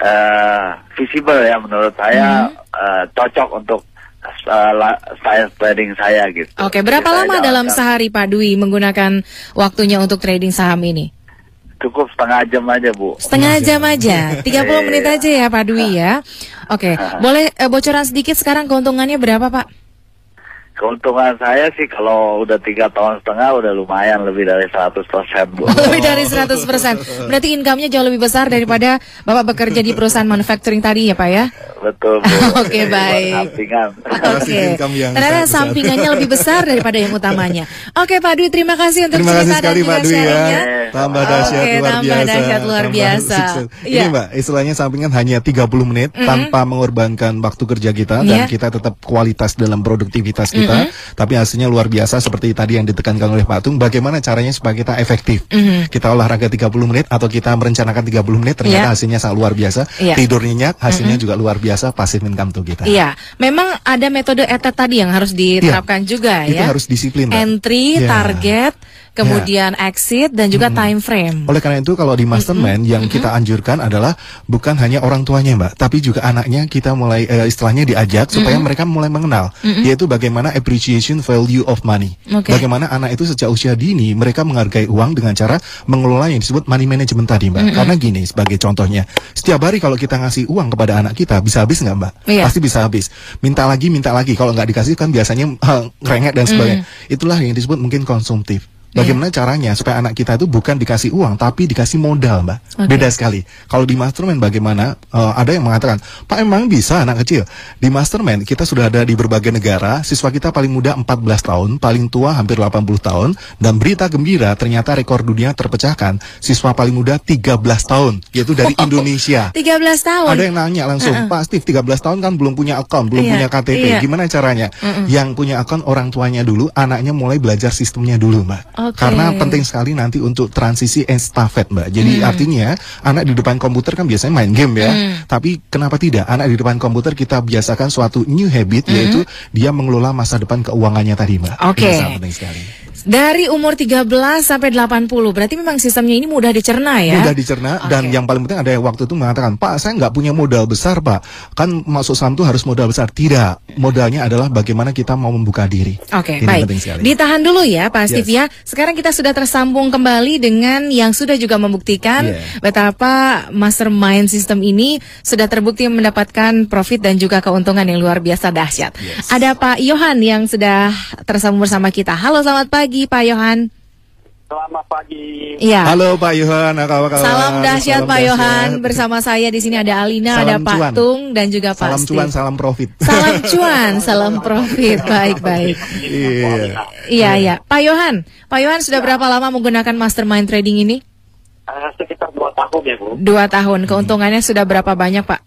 uh, visible ya menurut saya, mm-hmm. uh, cocok untuk uh, style trading saya gitu. Oke, berapa jadi lama dalam sehari Pak Dwi menggunakan waktunya untuk trading saham ini? Cukup setengah jam aja Bu. Setengah jam aja, tiga puluh menit aja ya Pak Dwi ya. Oke, boleh eh, bocoran sedikit sekarang keuntungannya berapa Pak? Keuntungan saya sih kalau udah tiga tahun setengah udah lumayan lebih dari seratus persen Bu. Lebih dari seratus persen. Berarti income-nya jauh lebih besar daripada Bapak bekerja di perusahaan manufacturing tadi ya Pak ya? Betul Bu. Oke, baik. Sampingan. Oke. Ternyata sampingannya lebih besar daripada yang utamanya. Oke Pak Dwi, terima kasih untuk terima cerita kasih dan Pak Dwi ya. Tambah dahsyat Oke, luar tambah biasa. dahsyat luar biasa. Ini ya. Mbak, istilahnya sampingan hanya tiga puluh menit mm-hmm. tanpa mengorbankan waktu kerja kita dan yeah. kita tetap kualitas dalam produktivitas kita. Mm-hmm. Tapi hasilnya luar biasa seperti tadi yang ditekankan oleh Pak Tung. Bagaimana caranya supaya kita efektif? Mm-hmm. Kita olahraga tiga puluh menit atau kita merencanakan tiga puluh menit, ternyata yeah. hasilnya sangat luar biasa. Yeah. Tidur nyenyak, hasilnya mm-hmm. juga luar biasa, passive income tuh kita. Iya, yeah. memang ada metode E T A tadi yang harus diterapkan yeah. juga Itu ya. Itu harus disiplin. Mbak. Entry, yeah. target, kemudian yeah. exit dan juga mm-hmm. time frame. Oleh karena itu kalau di mastermind mm-hmm. yang kita anjurkan adalah bukan hanya orang tuanya Mbak, tapi juga anaknya kita mulai uh, istilahnya diajak supaya mm-hmm. mereka mulai mengenal, mm-hmm. yaitu bagaimana appreciation value of money. Okay. Bagaimana anak itu sejak usia dini mereka menghargai uang dengan cara mengelola yang disebut money management tadi Mbak. Mm-hmm. Karena gini sebagai contohnya, setiap hari kalau kita ngasih uang kepada anak kita bisa habis nggak Mbak? Yeah. Pasti bisa habis. Minta lagi, minta lagi. Kalau nggak dikasih kan biasanya uh, ngerengek dan sebagainya. Mm-hmm. Itulah yang disebut mungkin konsumtif. Bagaimana yeah. caranya supaya anak kita itu bukan dikasih uang tapi dikasih modal Mbak. Okay. Beda sekali. Kalau di mastermind bagaimana, uh, ada yang mengatakan Pak emang bisa anak kecil. Di mastermind kita sudah ada di berbagai negara. Siswa kita paling muda empat belas tahun, paling tua hampir delapan puluh tahun. Dan berita gembira ternyata rekor dunia terpecahkan. Siswa paling muda tiga belas tahun, yaitu dari wow. Indonesia. tiga belas tahun. Ada yang nanya langsung, uh-uh. Pak Steve tiga belas tahun kan belum punya account, belum yeah. punya K T P. Yeah. Gimana caranya? Uh-uh. Yang punya account orang tuanya dulu, anaknya mulai belajar sistemnya dulu Mbak. Okay. Karena penting sekali nanti untuk transisi estafet Mbak. Jadi hmm. artinya anak di depan komputer kan biasanya main game ya. Hmm. Tapi kenapa tidak? Anak di depan komputer kita biasakan suatu new habit, hmm. yaitu dia mengelola masa depan keuangannya tadi Mbak. Oke. Okay. Ini sangat penting sekali. Dari umur tiga belas sampai delapan puluh, berarti memang sistemnya ini mudah dicerna ya? Mudah dicerna, okay. Dan yang paling penting ada yang waktu itu mengatakan, Pak saya nggak punya modal besar Pak, kan masuk saham itu harus modal besar. Tidak, modalnya adalah bagaimana kita mau membuka diri. Oke, okay, baik. Ditahan dulu ya Pak Steve yes. ya. Sekarang kita sudah tersambung kembali dengan yang sudah juga membuktikan yeah. betapa mastermind system ini sudah terbukti mendapatkan profit dan juga keuntungan yang luar biasa dahsyat. Yes. Ada Pak Yohan yang sudah tersambung bersama kita. Halo, selamat pagi Pak Yohan. Selamat pagi. Iya. Halo Pak Yohan, apa kabar? Salam dahsyat Pak Yohan. Bersama saya di sini ada Alina, salam ada Pak cuan. Tung dan juga Pak Salam Steve. cuan, salam profit. Salam cuan, salam profit. Baik, baik. Iya. Iya, iya. Pak Yohan, Pak Yohan sudah berapa lama menggunakan mastermind trading ini? Uh, sekitar dua tahun ya Bu. Dua tahun. Keuntungannya sudah berapa banyak Pak?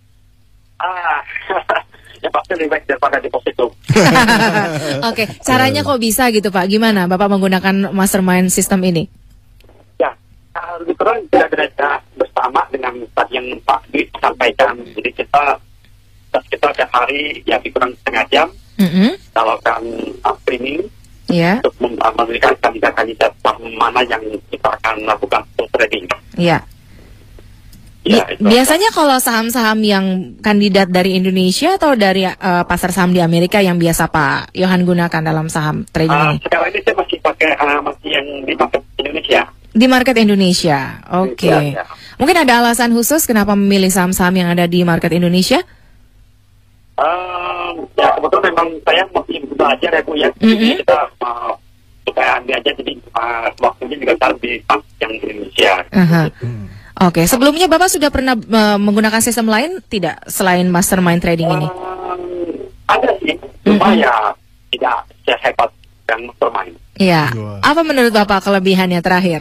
Ah, ya pasti lebih baik daripada deposito. Oke, caranya kok bisa gitu Pak? Gimana Bapak menggunakan mastermind system ini? Ya, uh, lebih kurang belajar bersama dengan tadi yang Pak Dwi sampaikan. Jadi kita kita setiap hari ya lebih kurang setengah jam Mm-hmm. melakukan uh, training Ya, untuk mem- uh, memberikan kandidat-kandidat mana yang kita akan lakukan untuk trading. ya. Ya, Bi- itu. biasanya kalau saham-saham yang kandidat dari Indonesia atau dari eh, pasar saham di Amerika yang biasa Pak Yohan gunakan dalam saham trading Uh, ini? sekarang ini saya masih pakai uh, masih yang di market Indonesia. Di market Indonesia, oke. Ya, ya. Mungkin ada alasan khusus kenapa memilih saham-saham yang ada di market Indonesia? Uh, ya kebetulan memang saya masih belajar ya Bu ya. Jadi Mhm. kita uh, supaya ambil aja jadi uh, waktunya juga taruh di bank yang di Indonesia. Aha. Oke, sebelumnya Bapak sudah pernah eh, menggunakan sistem lain tidak selain mastermind trading ini? Um, ada sih, cuma Mhm. ya tidak sehebat yang mastermind. Iya. Wah. Apa menurut Bapak kelebihannya terakhir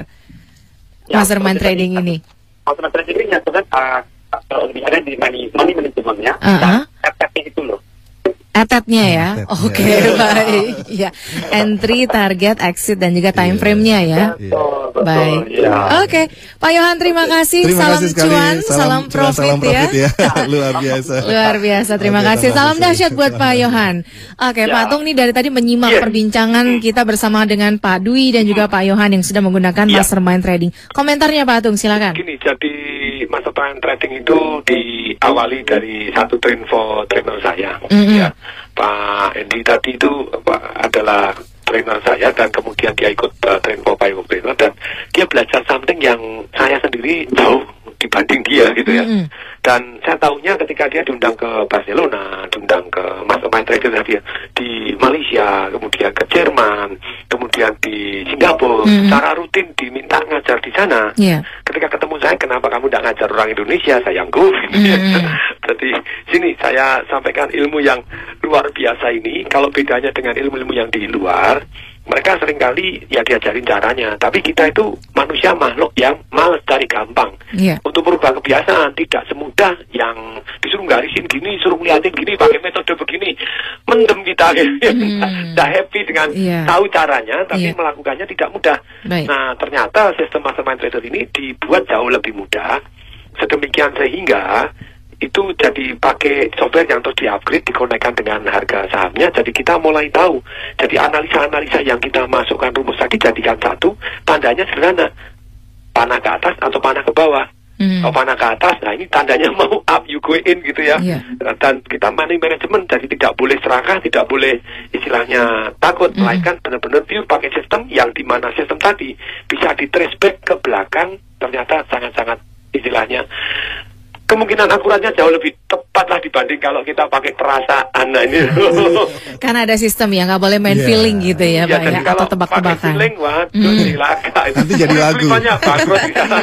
Ya, mastermind kalau trading kita- ini? Mastermind trading ini ya kan uh, kalau lebih ada di money money managementnya Uh-huh. dan F F P itu loh. Etetnya ya, Etetnya. oke baik. Ya, entry, target, exit dan juga time Iya. frame-nya ya. Betul, betul. Baik. Ya. Oke, Pak Yohan terima kasih. Terima salam kasih sekali. cuan, salam, cuan, profit, salam profit ya. ya. Luar biasa. Luar biasa, terima Oke, kasih. tambah Salam susu. dahsyat buat Pak Yohan. Oke, Ya. Pak Tung nih dari tadi menyimak Iya. perbincangan kita bersama dengan Pak Dwi dan juga Pak Yohan yang sudah menggunakan Iya. mastermind trading. Komentarnya Pak Tung, silakan. Gini, jadi mastermind trading itu diawali dari satu train for trainer saya, Mhm. ya. Pak Endi tadi itu apa, adalah trainer saya dan kemudian dia ikut uh, train for Pak trainer dan dia belajar something yang saya sendiri jauh dibanding dia gitu ya. Mhm. Dan saya tahunya ketika dia diundang ke Barcelona, diundang ke mastermind trader dia di Malaysia, kemudian ke Jerman, kemudian di Singapura, Mhm. secara rutin diminta ngajar di sana. Iya. Ketika ketemu saya, kenapa kamu tidak ngajar orang Indonesia, sayangku? Mm-hmm. Jadi sini saya sampaikan ilmu yang luar biasa ini. Kalau bedanya dengan ilmu-ilmu yang di luar, mereka seringkali ya diajarin caranya. Tapi kita itu manusia makhluk yang males cari gampang. Iya. Untuk merubah kebiasaan tidak semudah yang disuruh garisin gini, suruh ngeliatin gini, pakai metode begini, mendem kita. Hmm. Tidak happy dengan Iya. tahu caranya, tapi Iya. melakukannya tidak mudah. Baik. Nah, ternyata sistem mastermind trader ini dibuat jauh lebih mudah, sedemikian sehingga itu jadi pakai software yang terus di-upgrade, dikonekkan dengan harga sahamnya, jadi kita mulai tahu. Jadi analisa-analisa yang kita masukkan rumus tadi jadikan satu, tandanya sederhana, panah ke atas atau panah ke bawah. Hmm. Kalau panah ke atas, nah ini tandanya mau up, you go in gitu ya. Iya. Dan kita money management, jadi tidak boleh serakah, tidak boleh istilahnya takut, Mhm. melainkan benar-benar pure pakai sistem yang dimana sistem tadi bisa di trace back ke belakang, ternyata sangat-sangat istilahnya kemungkinan akuratnya jauh lebih tepat lah dibanding kalau kita pakai perasaan. Nah ini Karena ada sistem ya, nggak boleh main Iya. feeling gitu ya, Pak jadi ya, kalau atau tebak-tebakan. pakai feeling, waduh, Hmm. silakan. Nanti jadi lagu. Banyak bangkrut di sana.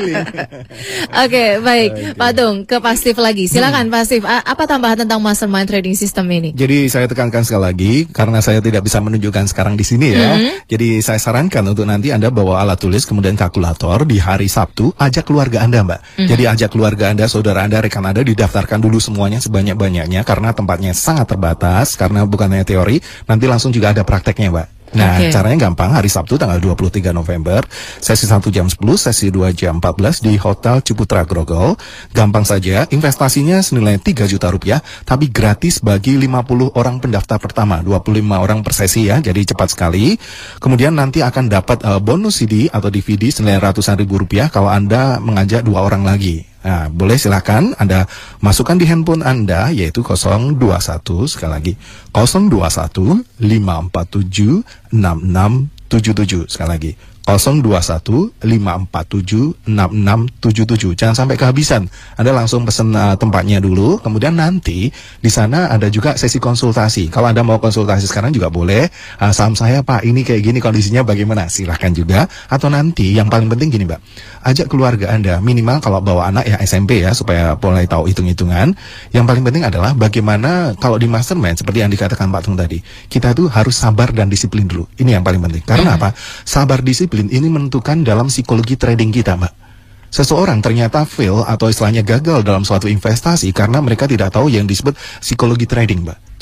Oke, baik. Pak Tung, ke Pak Steve lagi. Silakan Pak Steve, A- apa tambahan tentang mastermind trading system ini? Jadi saya tekankan sekali lagi karena saya tidak bisa menunjukkan sekarang di sini ya. Mhm. Jadi saya sarankan untuk nanti Anda bawa alat tulis kemudian kalkulator di hari Sabtu, ajak keluarga Anda, Mbak. Mhm. Jadi ajak keluarga Anda, saudara Anda, rekan Anda didaftarkan dulu semuanya sebanyak-banyaknya karena tempatnya sangat terbatas karena bukan hanya teori, nanti langsung juga ada prakteknya, Mbak. Nah, Oke. caranya gampang, hari Sabtu tanggal dua puluh tiga November, sesi satu jam sepuluh, sesi dua jam empat belas di Hotel Ciputra Grogol. Gampang saja, investasinya senilai tiga juta rupiah, tapi gratis bagi lima puluh orang pendaftar pertama, dua puluh lima orang per sesi ya, jadi cepat sekali. Kemudian nanti akan dapat uh, bonus C D atau D V D senilai ratusan ribu rupiah kalau Anda mengajak dua orang lagi. Nah, boleh silakan Anda masukkan di handphone Anda, yaitu nol dua satu, sekali lagi, nol dua satu lima empat tujuh enam enam tujuh tujuh, sekali lagi, nol dua satu lima empat tujuh enam enam tujuh tujuh. Jangan sampai kehabisan. Anda langsung pesan uh, tempatnya dulu, kemudian nanti di sana ada juga sesi konsultasi. Kalau Anda mau konsultasi sekarang juga boleh. Uh, saham saya Pak, ini kayak gini kondisinya bagaimana? Silahkan juga. Atau nanti yang paling penting gini Mbak, ajak keluarga Anda, minimal kalau bawa anak ya S M P ya, supaya mulai tahu hitung-hitungan. Yang paling penting adalah bagaimana kalau di mastermind seperti yang dikatakan Pak Tung tadi, kita tuh harus sabar dan disiplin dulu. Ini yang paling penting. Karena apa? Sabar disiplin ini menentukan dalam psikologi trading kita, Mbak. Seseorang ternyata fail atau istilahnya gagal dalam suatu investasi karena mereka tidak tahu yang disebut psikologi trading, Mbak.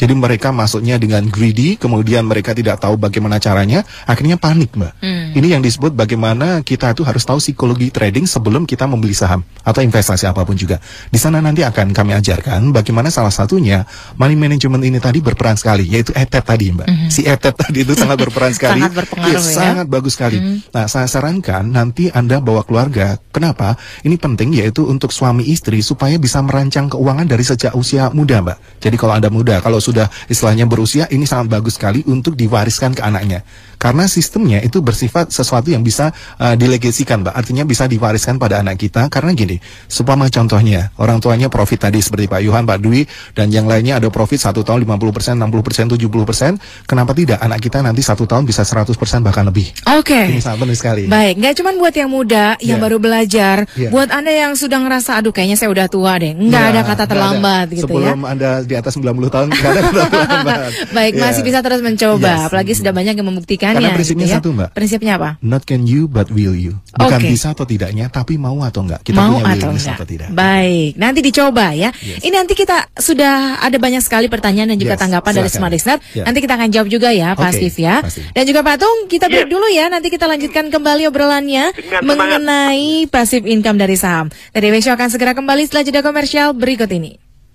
Jadi mereka masuknya dengan greedy, kemudian mereka tidak tahu bagaimana caranya, akhirnya panik, Mbak. Hmm. Ini yang disebut bagaimana kita itu harus tahu psikologi trading sebelum kita membeli saham atau investasi apapun juga. Di sana nanti akan kami ajarkan bagaimana salah satunya money management ini tadi berperan sekali, yaitu E T H tadi, Mbak. Hmm. Si E T H tadi itu sangat berperan sekali. Sangat berpengaruh ya. Sangat bagus sekali. Hmm. Nah, saya sarankan nanti Anda bawa keluarga. Kenapa? Ini penting yaitu untuk suami istri supaya bisa merancang keuangan dari sejak usia muda, Mbak. Jadi kalau Anda muda, kalau sudah istilahnya berusia, ini sangat bagus sekali untuk diwariskan ke anaknya. Karena sistemnya itu bersifat sesuatu yang bisa uh, dilegasikan, Mbak. Artinya bisa diwariskan pada anak kita. Karena gini, supaya contohnya, orang tuanya profit tadi seperti Pak Yohan, Pak Dwi, dan yang lainnya ada profit satu tahun lima puluh persen, enam puluh persen, tujuh puluh persen. Kenapa tidak anak kita nanti satu tahun bisa seratus persen bahkan lebih? Oke. Okay. Ini sangat penting sekali. Baik, nggak cuma buat yang muda, yang yeah. baru belajar, yeah. buat Anda yang sudah ngerasa, aduh kayaknya saya udah tua deh, nggak yeah, ada kata terlambat ada. Gitu. Sebelum ya. Sebelum Anda di atas sembilan puluh tahun, nggak ada kata terlambat. Baik, yeah. masih bisa terus mencoba, yes. apalagi sudah banyak yang membuktikannya. Karena prinsipnya gitu ya. Satu, Mbak. Prinsipnya apa? Not can you, but will you. Bukan okay. bisa atau tidaknya, tapi mau atau enggak. Kita mau punya atau enggak. Atau tidak. Baik, nanti dicoba ya. Yes. Ini nanti kita sudah ada banyak sekali pertanyaan dan juga yes. tanggapan silakan. Dari Smart Listener. Yeah. Nanti kita akan jawab juga ya, Pak Steve okay. ya. Pasti. Dan juga Pak Tung, kita break yes. dulu ya. Nanti kita lanjutkan kembali obrolannya dengan mengenai passive income dari saham. T D W Show akan segera kembali setelah jeda komersial berikut ini.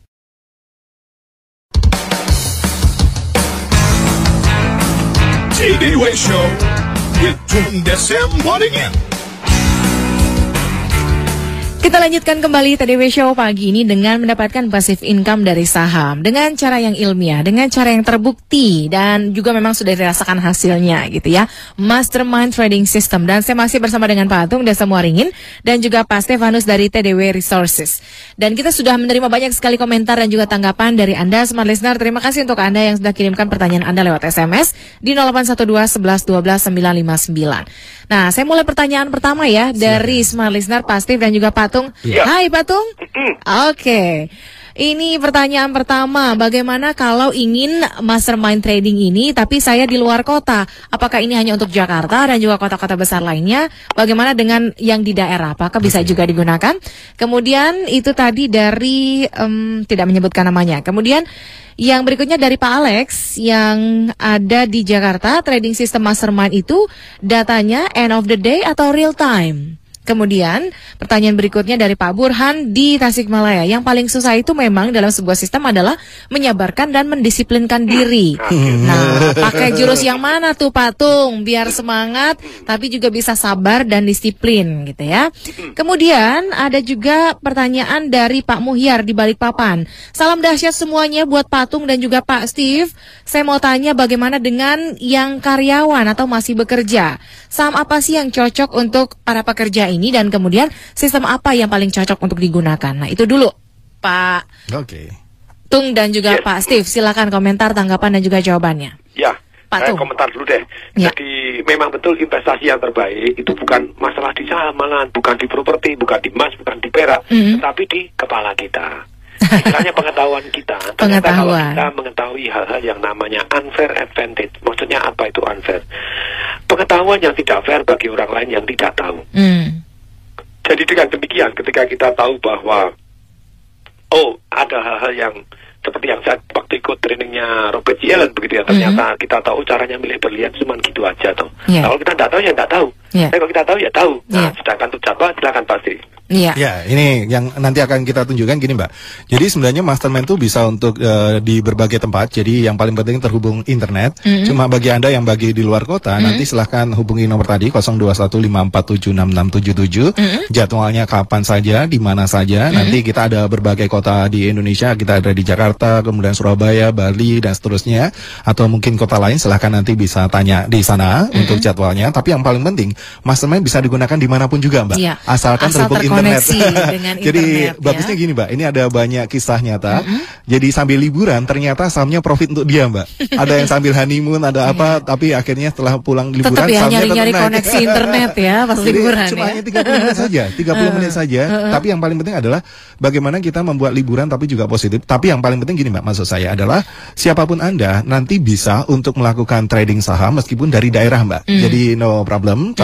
T D W Show with Tung Desem Waddingin. Kita lanjutkan kembali T D W Show pagi ini dengan mendapatkan passive income dari saham dengan cara yang ilmiah, dengan cara yang terbukti dan juga memang sudah dirasakan hasilnya gitu ya. Mastermind Trading System. Dan saya masih bersama dengan Pak Tung Desem Waddingin dan juga Pak Stefanus dari T D W Resources. Dan kita sudah menerima banyak sekali komentar dan juga tanggapan dari Anda Smart Listener. Terima kasih untuk Anda yang sudah kirimkan pertanyaan Anda lewat S M S di nol delapan satu dua, sebelas, dua belas, sembilan lima sembilan. Nah, saya mulai pertanyaan pertama ya dari Smart Listener Pak Steve dan juga Pak Tung. Ya. Hai Pak Tung. Oke. Okay. Ini pertanyaan pertama, bagaimana kalau ingin mastermind trading ini tapi saya di luar kota? Apakah ini hanya untuk Jakarta dan juga kota-kota besar lainnya? Bagaimana dengan yang di daerah? Apakah bisa juga digunakan? Kemudian itu tadi dari um, tidak menyebutkan namanya. Kemudian yang berikutnya dari Pak Alex yang ada di Jakarta, trading system mastermind itu datanya end of the day atau real time? Kemudian pertanyaan berikutnya dari Pak Burhan di Tasikmalaya. Yang paling susah itu memang dalam sebuah sistem adalah menyabarkan dan mendisiplinkan diri. Nah, pakai jurus yang mana tuh Pak Tung? Biar semangat tapi juga bisa sabar dan disiplin gitu ya. Kemudian ada juga pertanyaan dari Pak Muhyar di Balikpapan. Salam dahsyat semuanya buat Pak Tung dan juga Pak Steve. Saya mau tanya bagaimana dengan yang karyawan atau masih bekerja? Saham apa sih yang cocok untuk para pekerja ini? Ini dan kemudian sistem apa yang paling cocok untuk digunakan. Nah itu dulu Pak Oke. Tung dan juga yes. Pak Steve, silakan komentar, tanggapan dan juga jawabannya. Ya, Pak saya Tung. komentar dulu deh. Ya. Jadi memang betul investasi yang terbaik itu bukan masalah di saham malahan, bukan di properti, bukan di emas, bukan di perak, mm-hmm. tetapi di kepala kita. Misalnya pengetahuan kita. Pengetahuan. Kalau kita mengetahui hal-hal yang namanya unfair advantage. Maksudnya apa itu unfair? Pengetahuan yang tidak fair bagi orang lain yang tidak tahu. Mm. Jadi dengan demikian ketika kita tahu bahwa oh ada hal-hal yang seperti yang saya waktu ikut trainingnya Robert G. Allen begitu ya, ternyata mm-hmm. kita tahu caranya milih berlian cuma gitu aja tuh. Yeah. Kalau kita tidak tahu ya tidak tahu. Yeah. Tapi kalau kita tahu ya tahu. Nah, yeah. sedangkan untuk jadwal silakan pasti. Iya. Ya, ini yang nanti akan kita tunjukkan gini, Mbak. Jadi sebenarnya mastermind itu bisa untuk uh, di berbagai tempat. Jadi yang paling penting terhubung internet. Mm-hmm. Cuma bagi Anda yang bagi di luar kota, mm-hmm. nanti silahkan hubungi nomor tadi nol dua satu lima empat tujuh enam enam tujuh tujuh. Mm-hmm. Jadwalnya kapan saja, di mana saja. Mm-hmm. Nanti kita ada berbagai kota di Indonesia. Kita ada di Jakarta, kemudian Surabaya, Bali dan seterusnya. Atau mungkin kota lain, silahkan nanti bisa tanya di sana mm-hmm. untuk jadwalnya. Tapi yang paling penting, mastermind bisa digunakan dimanapun juga, Mbak. Yeah. Asalkan Asal terhubung internet. Dengan Jadi internet, bagusnya ya? gini, Mbak. Ini ada banyak kisah nyata. Mm-hmm. Jadi sambil liburan ternyata sahamnya profit untuk dia, Mbak. Ada yang sambil honeymoon, ada apa, tapi akhirnya setelah pulang liburan tetap ya sahamnya nyari-nyari tetap koneksi internet ya pas Jadi, liburan cuma ya. hanya tiga puluh menit saja, tiga puluh menit saja. Tapi yang paling penting adalah bagaimana kita membuat liburan tapi juga positif. Tapi yang paling penting gini, Mbak, maksud saya adalah siapapun Anda nanti bisa untuk melakukan trading saham meskipun dari daerah, Mbak. Mm. Jadi no problem.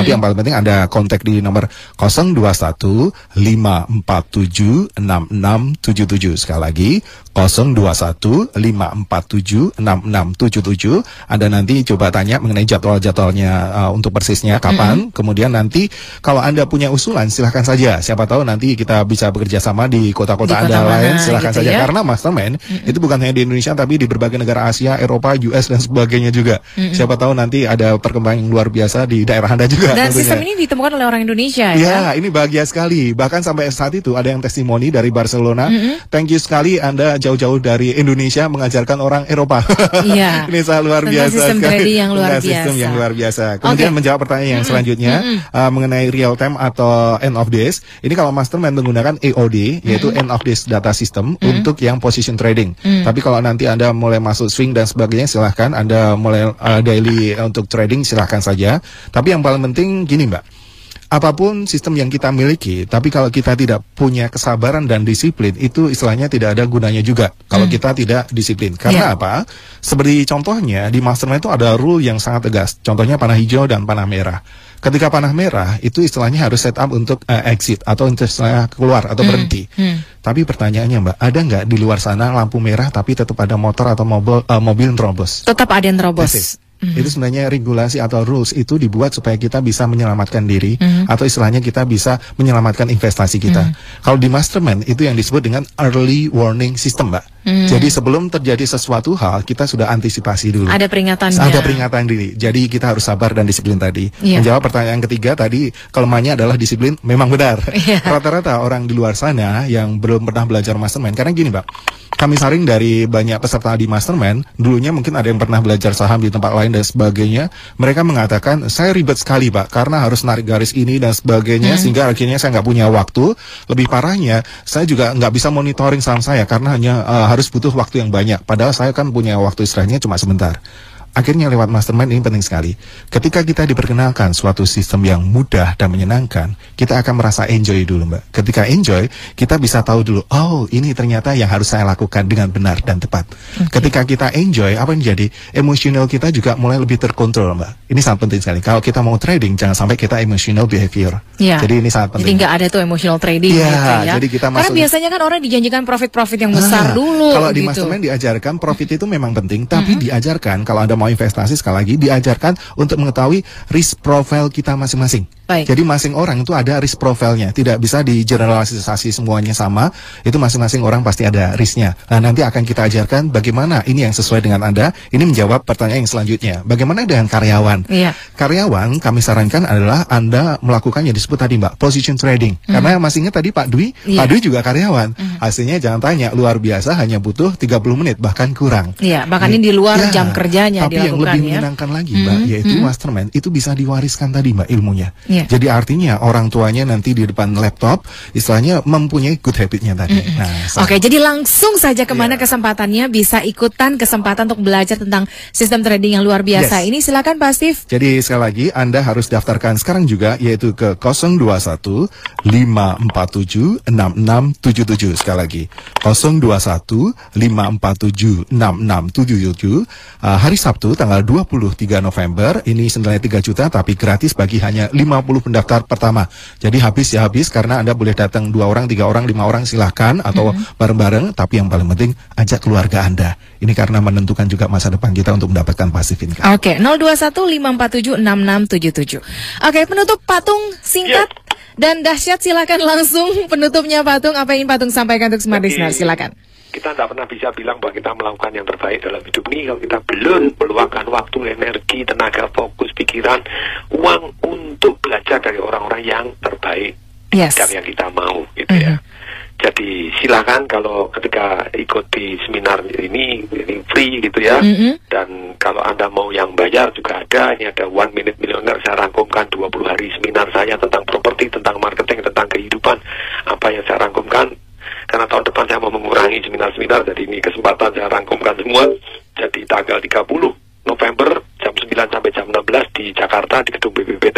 Tapi yang paling penting Anda kontak di nomor nol dua satu lima empat tujuh enam enam tujuh tujuh. Sekali lagi nol dua satu lima empat tujuh enam enam tujuh tujuh. Anda nanti coba tanya mengenai jadwal-jadwalnya uh, untuk persisnya kapan. Mm-hmm. Kemudian nanti kalau Anda punya usulan silahkan saja. Siapa tahu nanti kita bisa bekerja sama di kota-kota di Anda kota lain. Silahkan gitu saja. Ya? Karena Mastermind mm-hmm. itu bukan hanya di Indonesia tapi di berbagai negara Asia, Eropa, U S dan sebagainya juga. Mm-hmm. Siapa tahu nanti ada perkembangan yang luar biasa di daerah Anda juga. Dan tentunya. Sistem ini ditemukan oleh orang Indonesia ya. Ya, ini bahagia sekali. Bahkan sampai saat itu ada yang testimoni dari Barcelona. Mm-hmm. Thank you sekali Anda jauh-jauh dari Indonesia mengajarkan orang Eropa. Iya. Ini sangat luar tentang biasa sistem sekali. trading yang luar tentang biasa. Sistem yang luar biasa. Kemudian okay. menjawab pertanyaan yang mm-hmm. selanjutnya mm-hmm. Uh, mengenai real time atau end of days. Ini kalau Mastermind menggunakan A O D yaitu mm-hmm. end of days data system mm-hmm. untuk yang position trading. Mm-hmm. Tapi kalau nanti Anda mulai masuk swing dan sebagainya silahkan. Anda mulai uh, daily untuk trading silahkan saja. Tapi yang paling penting gini Mbak, apapun sistem yang kita miliki, tapi kalau kita tidak punya kesabaran dan disiplin, itu istilahnya tidak ada gunanya juga kalau hmm. kita tidak disiplin. Karena yeah. apa? Seperti contohnya di Mastermind itu ada rule yang sangat tegas. Contohnya panah hijau dan panah merah. Ketika panah merah itu istilahnya harus set up untuk uh, exit atau istilahnya keluar atau hmm. berhenti. Hmm. Tapi pertanyaannya Mbak, ada nggak di luar sana lampu merah tapi tetap ada motor atau mobil uh, mobil nerobos? Tetap ada yang nerobos. Mm-hmm. Itu sebenarnya regulasi atau rules itu dibuat supaya kita bisa menyelamatkan diri mm-hmm. atau istilahnya kita bisa menyelamatkan investasi kita. Mm-hmm. Kalau di Mastermind itu yang disebut dengan early warning system, Mbak. Mm-hmm. Jadi sebelum terjadi sesuatu hal kita sudah antisipasi dulu. Ada peringatannya. Ada peringatan diri. Jadi kita harus sabar dan disiplin tadi. Yeah. Menjawab pertanyaan ketiga tadi, kelemahannya adalah disiplin. Memang benar. Yeah. Rata-rata orang di luar sana yang belum pernah belajar Mastermind, karena gini, Mbak. Kami saring dari banyak peserta di Mastermind, dulunya mungkin ada yang pernah belajar saham di tempat lain dan sebagainya. Mereka mengatakan, saya ribet sekali Pak, karena harus narik garis ini dan sebagainya, hmm. sehingga akhirnya saya nggak punya waktu. Lebih parahnya, saya juga nggak bisa monitoring saham saya, karena hanya uh, harus butuh waktu yang banyak. Padahal saya kan punya waktu istirahatnya cuma sebentar. Akhirnya lewat Mastermind ini penting sekali. Ketika kita diperkenalkan suatu sistem yang mudah dan menyenangkan, kita akan merasa enjoy dulu Mbak. Ketika enjoy, kita bisa tahu dulu, oh ini ternyata yang harus saya lakukan dengan benar dan tepat. Okay. Ketika kita enjoy, apa yang jadi? Emosional kita juga mulai lebih terkontrol Mbak. Ini sangat penting sekali. Kalau kita mau trading, jangan sampai kita emotional behavior. Ya. Jadi ini sangat penting. Jadi nggak ada tuh emotional trading ya, gitu ya. Jadi kita Karena masuk... biasanya kan orang dijanjikan profit-profit yang besar ah, dulu. Kalau gitu. di Mastermind diajarkan profit itu memang penting, tapi mm-hmm. diajarkan kalau Anda mau investasi sekali lagi diajarkan untuk mengetahui risk profile kita masing-masing. Baik. Jadi masing orang itu ada risk profile-nya, tidak bisa digeneralisasi semuanya sama. Itu masing-masing orang pasti ada risknya. Nah nanti akan kita ajarkan bagaimana ini yang sesuai dengan Anda. Ini menjawab pertanyaan yang selanjutnya. Bagaimana dengan karyawan? Iya. Karyawan kami sarankan adalah Anda melakukan yang disebut tadi Mbak, position trading. Hmm. Karena masih ingat tadi Pak Dwi, iya. Pak Dwi juga karyawan. Hmm. Hasilnya jangan tanya, luar biasa hanya butuh tiga puluh menit bahkan kurang. Iya, bahkan ini di luar ya, jam kerjanya tapi dilakukan yang lebih ya. menyenangkan lagi Mbak, hmm. yaitu hmm. Mastermind itu bisa diwariskan tadi Mbak ilmunya. Yeah. Jadi artinya orang tuanya nanti di depan laptop istilahnya mempunyai good habitnya tadi. Mm-hmm. Nah, so. Oke, jadi langsung saja kemana yeah. kesempatannya bisa ikutan kesempatan untuk belajar tentang sistem trading yang luar biasa. Yes. Ini silakan Pak Steve. Jadi sekali lagi Anda harus daftarkan sekarang juga yaitu ke nol dua satu lima empat tujuh enam enam tujuh tujuh. Sekali lagi nol dua satu lima empat tujuh enam enam tujuh tujuh. uh, hari Sabtu tanggal dua puluh tiga November ini senilai tiga juta tapi gratis bagi hanya lima puluh pendaftar pertama. Jadi habis ya habis karena Anda boleh datang dua orang, tiga orang, lima orang silahkan atau mm-hmm. bareng-bareng. Tapi yang paling penting ajak keluarga Anda. Ini karena menentukan juga masa depan kita untuk mendapatkan passive income. Oke, okay. nol dua satu lima empat tujuh enam enam tujuh tujuh. Oke, okay, penutup patung singkat yes. dan dahsyat silakan langsung penutupnya patung. Apa yang Patung sampaikan untuk Smart Listener? Silakan. Kita tidak pernah bisa bilang bahwa kita melakukan yang terbaik dalam hidup ini kalau kita belum meluangkan waktu, energi, tenaga, fokus, pikiran, uang untuk belajar dari orang-orang yang terbaik yes. dan yang kita mau, gitu mm-hmm. ya. Jadi silakan kalau ketika ikut di seminar ini, ini free gitu ya. Mm-hmm. Dan kalau Anda mau yang bayar juga ada. Ini ada One Minute Millionaire. Saya rangkumkan dua puluh hari seminar saya tentang properti, tentang marketing, tentang kehidupan. Apa yang saya rangkumkan. Karena tahun depan saya mau mengurangi seminar-seminar. Jadi ini kesempatan saya rangkumkan semua. Jadi tanggal tiga puluh November jam sembilan sampai jam enam belas di Jakarta di gedung B P P T.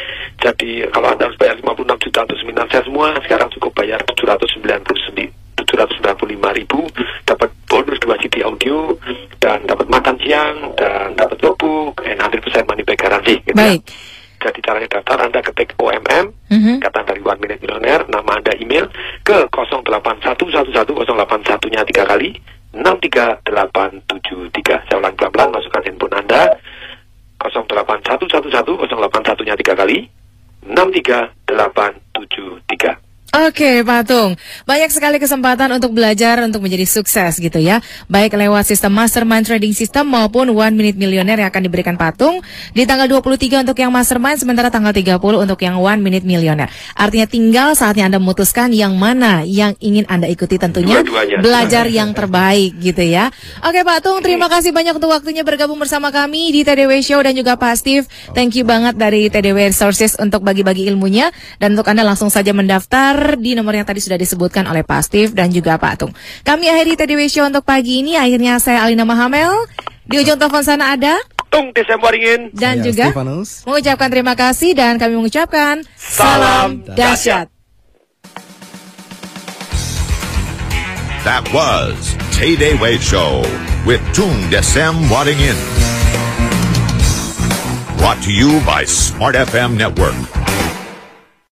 Jadi kalau Anda harus bayar lima puluh enam juta untuk seminar saya semua, sekarang cukup bayar tujuh ratus sembilan puluh lima ribu, dapat bonus dua C D audio dan dapat makan siang dan dapat notebook and one hundred percent money back guarantee gitu. Baik. Ya. Jadi caranya daftar, Anda ketik O M M, Mhm. kata dari One Minute Millionaire, nama Anda, email ke nol delapan satu satu satu nol delapan satu-nya tiga kali, enam tiga delapan tujuh tiga. Saya ulang pelan-pelan, masukkan handphone Anda, nol delapan satu satu satu nol delapan satu-nya tiga kali, enam tiga delapan tujuh tiga. Oke, Pak Tung. Banyak sekali kesempatan untuk belajar untuk menjadi sukses gitu ya. Baik lewat sistem Mastermind Trading System maupun One Minute Millionaire yang akan diberikan Pak Tung di tanggal dua puluh tiga untuk yang Mastermind, sementara tanggal tiga puluh untuk yang One Minute Millionaire. Artinya tinggal saatnya Anda memutuskan yang mana yang ingin Anda ikuti, tentunya Dua-duanya. belajar yang terbaik gitu ya. Oke, Pak Tung, terima kasih banyak untuk waktunya bergabung bersama kami di T D W Show, dan juga Pak Steve. Thank you banget dari T D W Resources untuk bagi-bagi ilmunya, dan untuk Anda langsung saja mendaftar di nomor yang tadi sudah disebutkan oleh Pak Steve dan juga Pak Tung. Kami akhiri T D W Show untuk pagi ini. Akhirnya saya Alina Mahamel. Di ujung telepon sana ada Tung Desem Waringin. dan Saya juga Stefanus. mengucapkan terima kasih, dan kami mengucapkan Salam dahsyat. That was Tay Day Way Show with Tung Desem Wadding In. Brought to you by Smart F M Network.